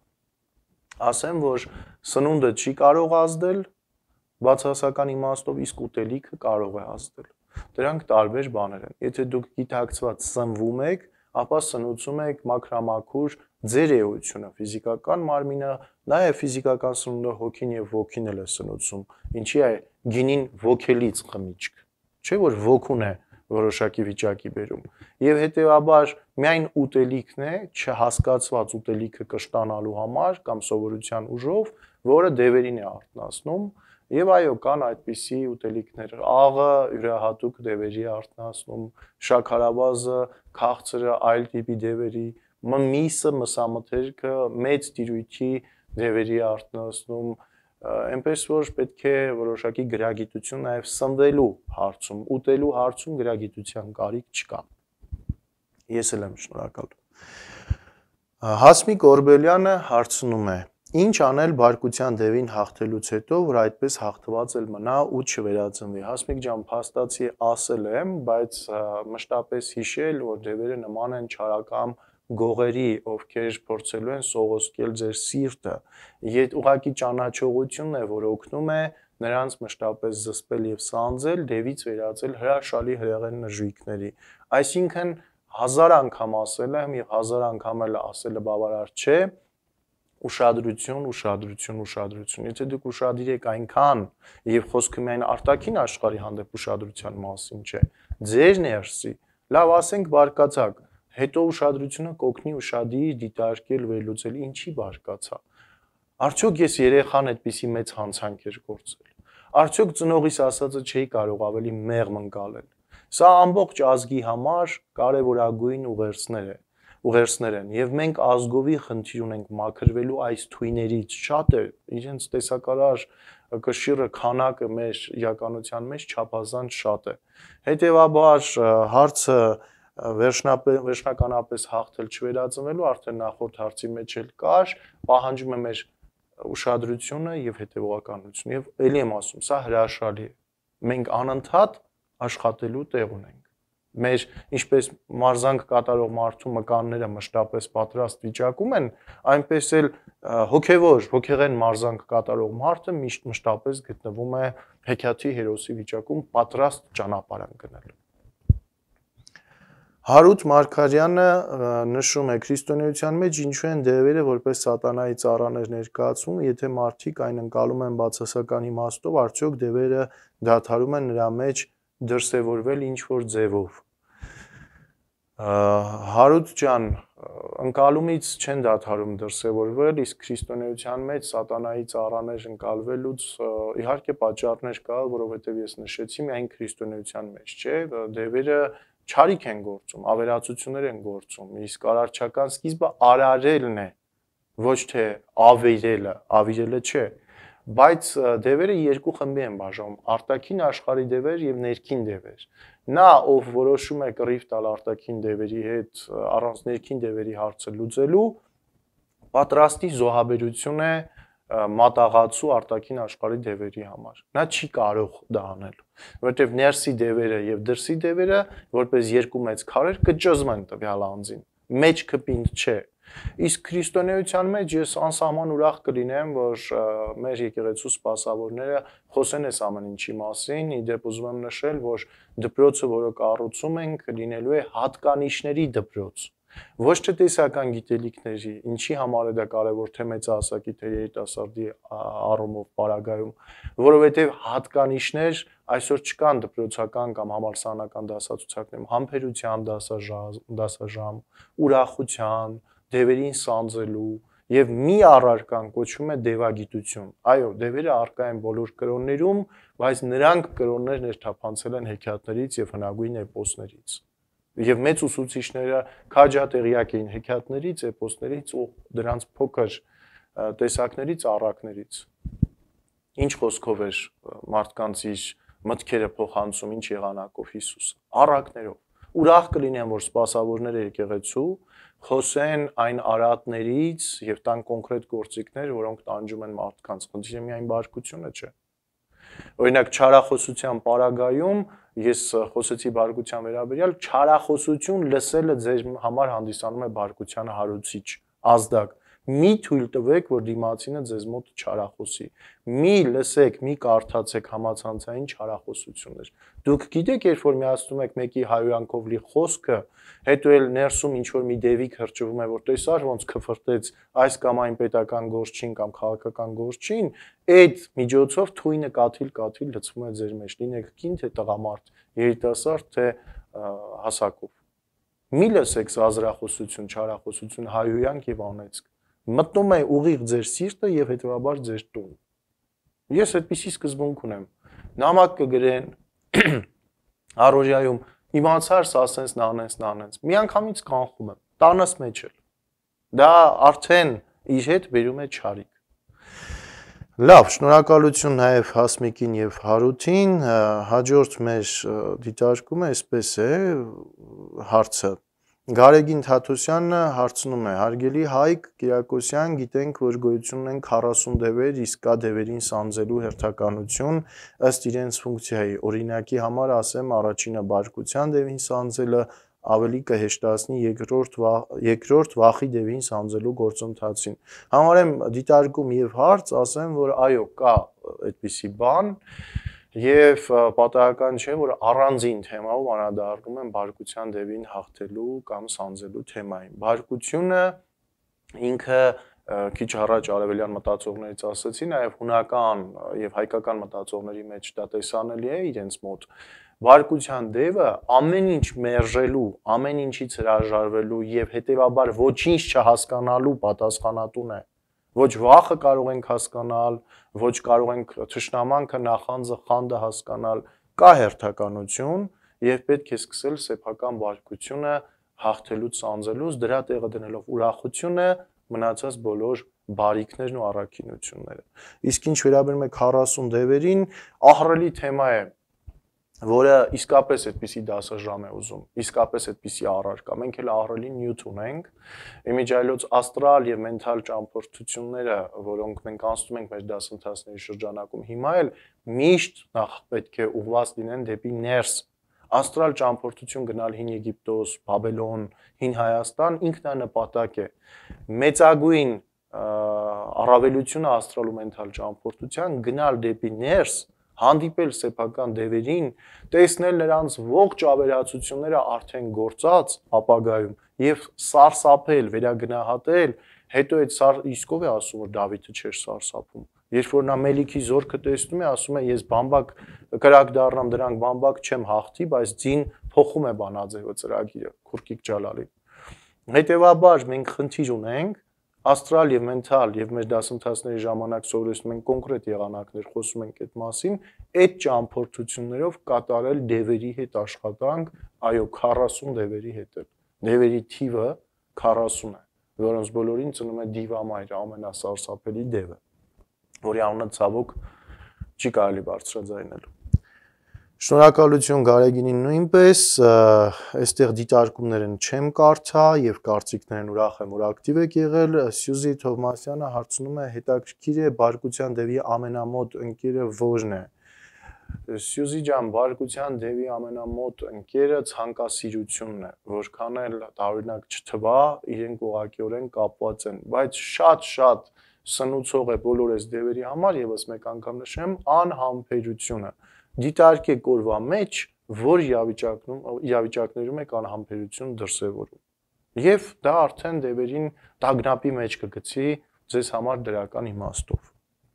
[SPEAKER 1] Ասեմ, որ սնունդը չի կարող ազդել բացասական իմաստով, իսկ ուտելիքը կարող է ազդել։ Դրանք տարբեր բաներ են։ Եթե դուք գիտակցված սնվում եք, ապա սնուցում եք մաքրամաքուր ձեր էությունը, ֆիզիկական մարմինը, նաև ֆիզիկական սնունդը հոգին եւ ոգին էլ է սնուցում։ Ինչի է գինին ոգելից խմիչք։ Չէ՞ որ ոգուն է որոշակի վիճակի բերում։ Եվ հետեւաբար միայն ուտելիքն է, չհասկացված ուտելիքը կշտանալու համար կամ սովորության ուժով, որը դևերին է արթնացնում, եւ այո, կան այդպիսի ուտելիքներ։ Աղը յուրահատուկ դևերի արթնացնում, շաքարավազը, քաղցրը այլ տիպի դևերի, միսը, մսամթերքը մեծ տիրույթի դևերի արթնացնում, այնպես որ պետք է որոշակի գրագիտություն նաև սնվելու հարցում, ուտելու հարցում գրագիտության կարիք չկա։ Ես էլ եմ շնորհակալ։ Հասմիկ Օրբելյանը հարցնում է. Ինչ անել բարկության դևին հաղթելուց հետո, որ այդպես հաղթված էլ մնա ու չվերածնվի։ Հասմիկ ջան, փաստացի ասել եմ, բայց մշտապես հիշել, որ դևերը նման են չարակամ գողերի, ովքեր փորձելու են սողոսկել ձեր սիրտը։ Եդ ուղակի ճանաչողությունն է, որ օգնում է նրանց մշտապես զսպել եւ սանձել, դևից վերածել հրաշալի հրեղեն նժույգների։ Այսինքն 1000 անգամ ասել եմ եւ 1000 անգամ էլ ասելը բավարար չէ։ Ուշադրություն, ուշադրություն, ուշադրություն։ Եթե դուք ուշադիր եք այնքան եւ խոսքը միայն արտաքին աշխարհի հանդեպ ուշադրության մասին չէ, ձեր ներսի, լավ ասենք բարկացակ, հետո ուշադրությունը կօգնի ուշադիր դիտարկել, վերլուծել ինչի բարկացա։ Արդյոք ես երեխան այդպիսի մեծ հանցանք էր գործել։ Արդյոք ծնողիս ասածը չէի կարող ավելի մեղմ ընկալել։ Սա ամբողջ ազգի համար կարևորագույն ուղերձներ են եւ մենք ազգովի խնդիր ունենք մաքրվելու այս թույներից շատ է իրենց տեսակարար կշիռը քանակը մեր իրականության մեջ չափազանց շատ է հետեւաբար հարցը վերջնականապես հաղթել չվերածնվելու արդեն նախորդ հարցի մեջ էլ կար պահանջում է մեր ուշադրությունը եւ հետեւողականությունը եւ ելի եմ ասում սա հրաշալի է մենք անընդհատ աշխատելու տեղ ունենք մեր ինչպես մարզանք կատարող մարդու մկանները մշտապես պատրաստ վիճակում են, այնպես էլ հոգեղեն մարզանք կատարող մարդը միշտ մշտապես գտնվում է հեքիաթի հերոսի վիճակում պատրաստ ճանապարհ ընկնելու։ Հարութ Մարգարյանը նշում է քրիստոնեության մեջ ինչու են դևերը որպես սատանայի ծառաներ ներկայացվում, եթե մարդիկ այն ընկալում են բացասական իմաստով, արդյոք դևերը դադարում են նրա մեջ դրսևորվել ինչ որ ձևով։ Հարութ ջան, ընկալումից չեն դադարում դրսևորվել, իսկ քրիստոնեության մեջ սատանայի ծառաներ ընկալվելուց իհարկե պատճառներ կա, որովհետև ես նշեցի միայն քրիստոնեության մեջ, չէ, դևերը չարիք են գործում, ավերածություններ են գործում, իսկ արարչական սկիզբը արարելն է, ոչ թե ավիրելը չէ, բայց դևերը երկու խմբի են բաժանում, արտաքին աշխարհի դևեր եւ ներքին դևեր։ Նա, ով որոշում է կռիվ տալ արտաքին դևերի հետ առանց ներքին դևերի հարցը լուծելու, պատրաստի զոհաբերություն է մատաղացու արտաքին աշխարհի դևերի համար։ Նա չի կարող դա անել, որովհետև ներսի դևերը եւ դրսի դևերը որպես երկու մեծ քարեր կճզմեն տվյալ անձին։ Մեջքը պինդ չէ։ Իսկ քրիստոնեության մեջ ես անսահման ուրախ կլինեմ, որ մեր եկեղեցու սպասավորները խոսեն այս ամեն ինչի մասին, իդեպ ուզում եմ նշել, որ դպրոցը, որը կառուցում ենք, լինելու է հատկանիշների դպրոց, ոչ թե տեսական գիտելիքների, ինչի համար է դա կարևոր թե մեծահասակի, թե երիտասարդի առումով պարագայում, որովհետև հատկանիշներ այսօր չկան դպրոցական կամ համալսարանական դասացուցակներում, համբերության դասաժամ, ուրախության, դևերին սանձելու եւ մի առարկան կոչվում է դևագիտություն։ Այո, դևերը առկա են բոլոր կրոններում, բայց նրանք կրոններ ներթափանցել են հեքիաթներից եւ հնագույն էպոսներից։ Եվ մեծ ուսուցիչները քաջատեղյակ էին հեքիաթներից, էպոսներից ու դրանց փոքր տեսակներից, առակներից։ Ինչ խոսքով էր մարդկանց իր մտքերը փոխանցում, ինչ եղանակով Հիսուս, առակներով։ Ուրախ կլինեմ, որ սպասավորները եկեղեցու խոսեն այն արատներից եւ տան կոնկրետ գործիքներ, որոնք տանջում են մարդկանց։ Խնդիրը միայն բարկությունը չէ։ Օրինակ չարախոսության պարագայում ես խոսեցի բարկության վերաբերյալ, չարախոսություն լսելը ձեր համար հանդիսանում է բարկության հարուցիչ, ազդակ։ Մի թույլ տվեք, որ դիմացինը ձեզ մոտ չարախոսի։ Մի լսեք, մի կարդացեք համացանցային չարախոսություններ։ Դուք գիտեք, երբ որ միացնում եք մեկի հայոյանքով լի խոսքը, հետո էլ ներսում ինչ որ մի դևիկ հրճվում է, որ տեսար ոնց քֆրտեց այս կամ այն պետական գործչին կամ քաղաքական գործչին, այդ միջոցով թույնը կաթիլ լցվում է ձեր մեջ, լինեք կին թե տղամարդ, երիտասարդ թե հասակով։ Մի լսեք զազրախոսություն, չարախոսություն, հայոյանք եւ անեծք։ Մտնում է ուղիղ ձեր սիրտը եւ հետեւաբար ձեր տուն։ Ես այդպիսի սկզբունք ունեմ։ Նամակ կգրեն առօրյայում իմացար ասենց նանենց։ Միանգամից կանխում եմ, տանս մեջ էլ։ Դա արդեն իր հետ բերում է չարիք։ Լավ, շնորհակալություն նաև Հասմիկին եւ Հարութին, հաջորդ մեր դիտարկումը այսպես է հարցը։ Գարեգին Թաթոսյանը հարցնում է. հարգելի Հայկ Կիրակոսյան, գիտենք, որ գոյություն ունեն 40 դևեր, իսկ կա դևերին սանձելու հերթականություն ըստ իրենց ֆունկցիայի։ Օրինակի համար ասեմ, առաջինը բարկության դևին սանձելը ավելի կհեշտացնի երկրորդ վախի դևին սանձելու գործընթացին։ Համարեմ դիտարկում եւ հարց, ասեմ, որ այո, կա այդպիսի բան, եւ պատահական չէ, որ առանձին թեմայով անդրադառնում են բարկության դևին հաղթելու կամ սանձելու թեմային։ Բարկությունը ինքը քիչ առաջ արևելյան մտածողներից ասացի, նաև հունական եւ հայկական մտածողների մեջ դա տեսանելի է իրենց մոտ։ Բարկության դևը ամեն ինչ մերժելու, ամեն ինչից հրաժարվելու եւ հետեւաբար ոչինչ չհասկանալու պատասխանատուն է։ Ոչ վախը կարող ենք հասկանալ, ոչ կարող ենք թշնամանքը, նախանձը, խանդը հասկանալ, կա հերթականություն եւ պետք է սկսել սեփական բարկությունը հաղթելուց սանձելուց, դրա տեղը դնելով ուրախությունը, մնացած բոլոր բարիքներն ու առաքինությունները։ Իսկ ինչ վերաբերում է 40 դևերին, ահռելի թեմա է, որը իսկապես այդպիսի դասաժամ է ուզում, իսկապես այդպիսի առարկա։ Մենք էլ ահռելի նյութ ունենք, իմիջիայլոց աստրալ եւ մենթալ ճամփորդությունները, որոնք մենք անցնում ենք մեր դասընթացների շրջանակում, հիմա էլ միշտ նախ պետք է ուղղված լինեն դեպի ներս։ Աստրալ ճամփորդություն գնալ հին Եգիպտոս, Բաբելոն, հին Հայաստան ինքնանպատակ է։ Մեծագույն առավելությունը աստրալ ու մենթալ ճամփորդության գնալ դեպի ներս, հանդիպել սեփական դևերին, տեսնել նրանց ողջ ավերածությունները արդեն գործած ապագայում եւ սարսափել, վերագնահատել, հետո այդ իսկ ով է ասում, որ Դավիթը չէր սարսափում։ Երբ որ նա Մելիքի զորքը տեսնում է, ասում է, ես բամբակ կրակ դառնամ, դրանք բամբակ չեմ հաղթի, բայց ձին փոխում է Բանաձևը ծրագիրը, Քուրկիկ Ջալալին։ Հետևաբար մենք խնդիր ունենք աստրալ եւ մենթալ եւ մեր դասընթացների ժամանակ սովորեցնում ենք կոնկրետ եղանակներ, խոսում ենք այդ մասին, այդ ճամփորդություններով կատարել դևերի հետ աշխատանք, այո, 40 դևերի հետ էլ։ Դևերի թիվը 40 է, որոնց բոլորին ծնում է դիվամայրը, ամենասարսափելի դևը, որի անունը ցավոք չի կարելի բարձրաձայնել։ Շնորհակալություն Գարեգինին նույնպես, այստեղ դիտարկումներն չեմ կարդա եւ կարծիքներն ուրախ եմ, որ ակտիվ եք եղել։ Սյուզի Թովմասյանը հարցնում է, հետաքրքիր է բարկության դևի ամենամոտ ընկերը ո՞րն է։ Սյուզի ջան, բարկության դևի ամենամոտ ընկերը ցանկասիրությունն է, որքան էլ տարօրինակ չթվա, իրենք ուղղակիորեն կապված են, բայց շատ սնուցող է բոլոր այս դևերի համար, եւս մեկ անգամ նշեմ, անհամբերությունը։ Դիտարկեք օրվա մեջ, որ իրավիճակներում եք անհամբերություն դրսևորում։ Եվ դա արդեն դևերին տագնապի մեջ կգցի ձեզ համար դրական իմաստով։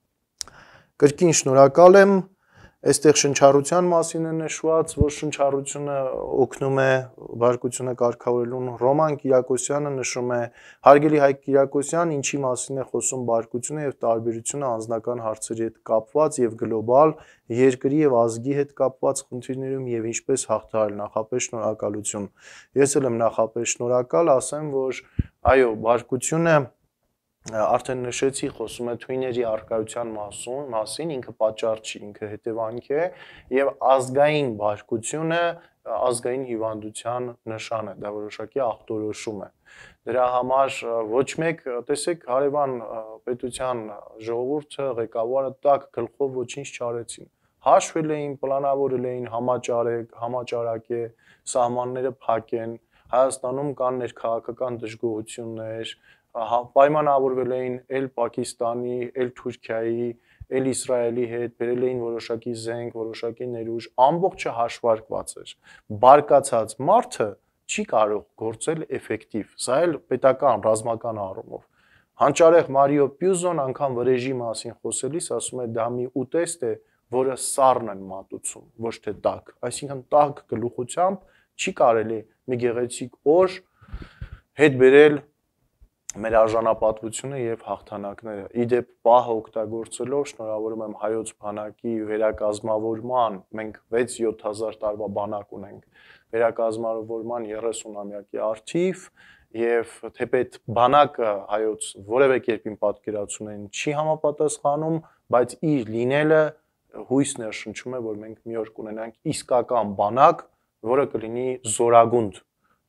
[SPEAKER 1] Կրկին շնորհակալ եմ։ Այստեղ շնչառության մասին է նշված, որ շնչառությունը օգնում է բարկությունը կարգավորելուն։ Ռոման Կիրակոսյանը նշում է. հարգելի Հայկ Կիրակոսյան, ինչի մասին է խոսում բարկությունը եւ տարբերությունը անձնական հարցերի հետ կապված եւ գլոբալ երկրի եւ ազգի հետ կապված խնդիրներում եւ ինչպես հաղթահարել։ Նախապես շնորհակալություն։ Ես էլ եմ նախապես շնորհակալ, ասեմ, որ այո, բարկությունը արդեն նշեցի, խոսում է թույների առկայության մասին, ինքը պատճառ չի, ինքը հետևանք է եւ ազգային բարկությունը ազգային հիվանդության նշան է, դա որոշակի ախտորոշում է։ Դրա համար ոչ մեկ, տեսեք, հարևան պետության ժողովուրդը, ղեկավարը տակ գլխով ոչինչ չարեցին։ Հաշվել էին, պլանավորել էին համաճարակ է, սահմանները փակեն, Հայաստանում կան ներքաղաքական դժգոհություններ, պայմանավորվել էին էլ Պակիստանի, էլ Թուրքիայի, էլ Իսրայելի հետ, բերել էին որոշակի զենք, որոշակի ներուժ, ամբողջը հաշվարկված էր։ Բարկացած մարդը չի կարող գործել էֆեկտիվ, սա էլ պետական, ռազմական առումով։ Հանճարեղ Մարիո Պյուզոն անգամ վրեժի մասին խոսելիս ասում է, դա մի ուտեստ է, որը սառն են մատուցում, ոչ թե տաք։ Այսինքն տաք գլուխությամբ չի կարելի մի գեղեցիկ օր հետ բերել մեր արժանապատվությունը եւ հաղթանակները։ Իդեպ պահը օգտագործելով շնորհավորում եմ հայոց բանակի վերակազմավորման, մենք 6-7 հազար տարվա բանակ ունենք, վերակազմավորման 30-ամյակի արդիվ եւ թեպետ բանակը հայոց որևէ կերպին պատկերացումներին չի համապատասխանում, բայց իր լինելը հույս ներշնչում է, որ մենք մի օր կունենանք իսկական բանակ, որը կլինի զորագունդ,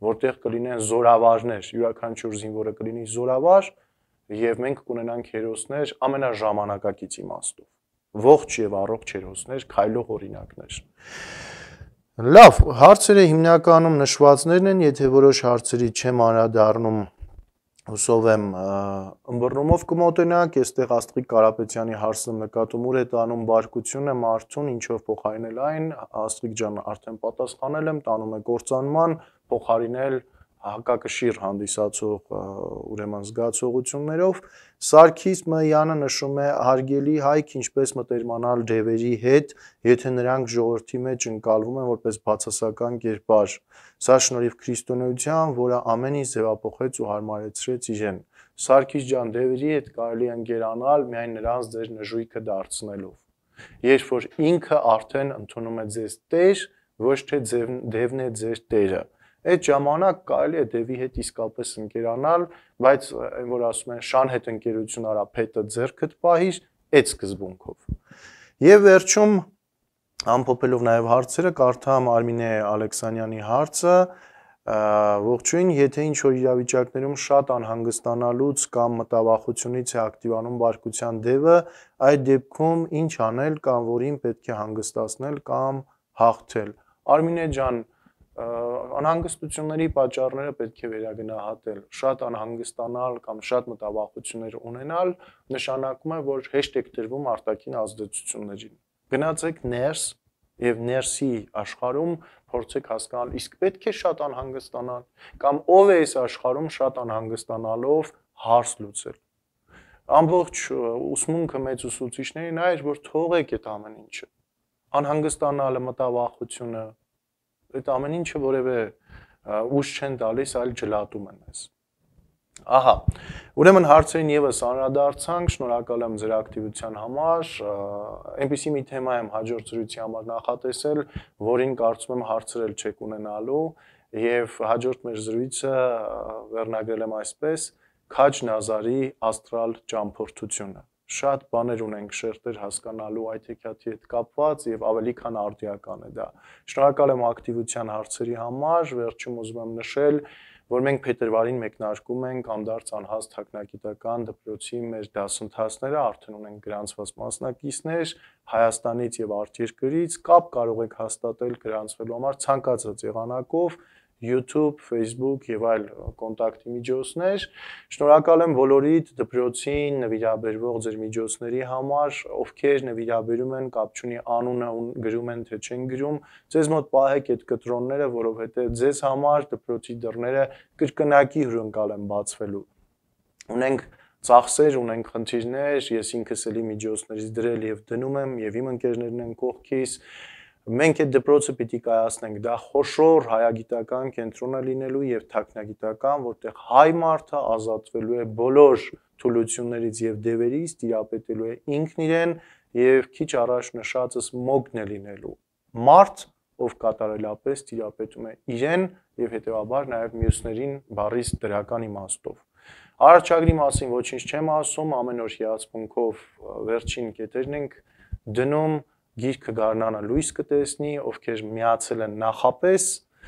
[SPEAKER 1] որտեղ կլինեն զորավարներ, յուրաքանչյուր զինվորը կլինի զորավար եւ մենք կունենանք հերոսներ ամենաժամանակակից իմաստով։ Ողջ եւ առողջ հերոսներ, քայլող օրինակներ։ Լավ, հարցերը հիմնականում նշվածներն են, եթե որոշ հարցերի չեմ անդրադառնում, հուսով եմ ըմբռնումով կմոտենաք, այստեղ Աստղիկ Կարապետյանի հարցը նկատում ուր է տանում բարկությունը մարդուն, ինչով փոխարինել այն, Աստղիկ ջան, արդեն պատասխանել եմ, տանում է կործանման, փոխարինել հակակշիռ հանդիսացող ուրեմն զգացողություններով։ Սարգիս Մյանը նշում է հարգելի հայք ինչպես մտերմանալ դևերի հետ, եթե նրանք ժողովրդի մեջ ընկալվում են որպես բացասական կերպար։ Սա շնորհիվ քրիստոնեության, որը ամեն ինչ ձևափոխեց ու հարմարեցրեց իրեն։ Սարգիս ջան, դևերի հետ կարելի է ընկերանալ միայն նրանց ձեր նժույգը դարձնելով։ Երբ որ ինքը արդեն ընդունում է ձեզ տեր, ոչ թե դևն է ձեր տերը։ Այդ ժամանակ կարելի է դևի հետ իսկապես ընկերանալ, բայց որ ասում են շան հետ ընկերություն արա փետը ձեռքդ պահիր, այդ սկզբունքով։ Եվ վերջում ամփոփելով նաև հարցերը, կարդամ Արմինե Ալեքսանյանի հարցը, ողջույն, եթե ինչ-որ իրավիճակներում շատ անհանգստանալուց կամ մտավախությունից է ակտիվանում բարկության դևը, այդ դեպքում ինչ անել կամ որին պետք է հանգստացնել կամ հաղթել։ Արմինե ջան, անհանգստությունների պատճառները պետք է վերագնահատել։ Շատ անհանգստանալ կամ շատ մտավախություններ ունենալ նշանակում է, որ հեշտ եք դրվում արտաքին ազդեցություններին։ Գնացեք ներս եւ ներսի աշխարհում փորձեք հասկանալ, իսկ պետք է շատ անհանգստանալ կամ ով է այս աշխարհում շատ անհանգստանալով հարց լուծել։ Ամբողջ ուսմունքը մեծ ուսուցիչներին նա էր, որ թողեք այդ ամեն ինչը։ Անհանգստանալը, մտավախությունը, այդ ամեն ինչը որևէ ուժ չեն տալիս, այլ ջլատում են մեզ։ Ահա, ուրեմն հարցերին եւս անդրադարձանք, շնորհակալ եմ ձեր ակտիվության համար, այնպիսի մի թեմա եմ հաջորդ զրույցի համար նախատեսել, որին կարծում եմ հարցրել չեք ունենալու, եւ հաջորդ մեր զրույցը վերնագրել եմ այսպես. Քաջ Նազարի աստրալ ճամփորդությունը։ Շատ բաներ ունենք շերտեր հասկանալու այդ հեքիաթի հետ կապված եւ ավելի քան արդիական է դա։ Շնորհակալ եմ ակտիվության հարցերի համար, վերջում ուզում եմ նշել, որ մենք փետրվարին մեկնարկում ենք անդարձ անհաստ թաքնագիտական դպրոցի մեր դասընթացները, արդեն ունենք գրանցված մասնակիցներ Հայաստանից եւ արտերկրից, կապ կարող եք հաստատել գրանցվելու համար ցանկացած եղանակով YouTube, Facebook եւ այլ կոնտակտի միջոցներ։ Շնորհակալ եմ բոլորիդ դպրոցին նվիրաբերվող ձեր միջոցների համար, ովքեր նվիրաբերում են, կապ չունի անունը գրում են թե չեն գրում, ձեզ մոտ պահեք այդ կտրոնները, որովհետեւ ձեզ համար դպրոցի դռները կրկնակի հյուրընկալ են բացվելու։ Ունենք ծախսեր, ունենք խնդիրներ, ես ինքս էլի միջոցներից դրել եւ դնում եմ եւ իմ ընկերներն են կողքից։ Մենք այդ դպրոցը պիտի կայացնենք, դա խոշոր հայագիտական կենտրոն է լինելու եւ թաքնագիտական, որտեղ հայ մարդը ազատվելու է բոլոր թուլություններից եւ դևերից, տիրապետելու է ինքն իրեն եւ քիչ առաջ նշածս մոգն է լինելու։ Մարդ, ով կատարելապես տիրապետում է իրեն եւ հետեւաբար նաեւ մյուսներին բառից դրական իմաստով։ Արարչագրի մասին ոչինչ չեմ ասում, ամեն օր հիացմունքով վերջին կետերն ենք դնում, գիրքը գարնանը լույս կտեսնի, ովքեր միացել են նախապես,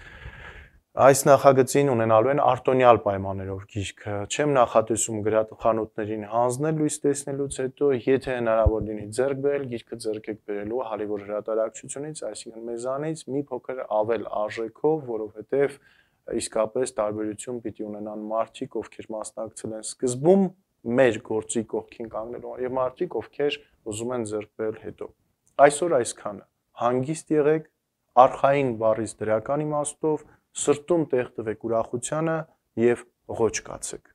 [SPEAKER 1] այս նախագծին ունենալու են արտոնյալ պայմաններով գիրքը, չեմ նախատեսում գրախանութներին հանձնել լույս տեսնելուց հետո, եթե հնարավոր լինի ձեռք բերել, գիրքը ձեռք եք բերելու Հալիվոր հրատարակչությունից, այսինքն մեզանից մի փոքր ավել արժեքով, որովհետև իսկապես տարբերություն պիտի ունենան մարդիկ, ովքեր մասնակցել են սկզբում մեր գործի կողքին կանգնելու եւ մարդիկ, ովքեր ուզում են ձեռք բերել հետո։ Այսօր այսքանը, հանգիստ եղեք, արխային բառից դրական իմաստով, սրտում տեղ տվեք ուրախությանը եւ ղոչ կացեք։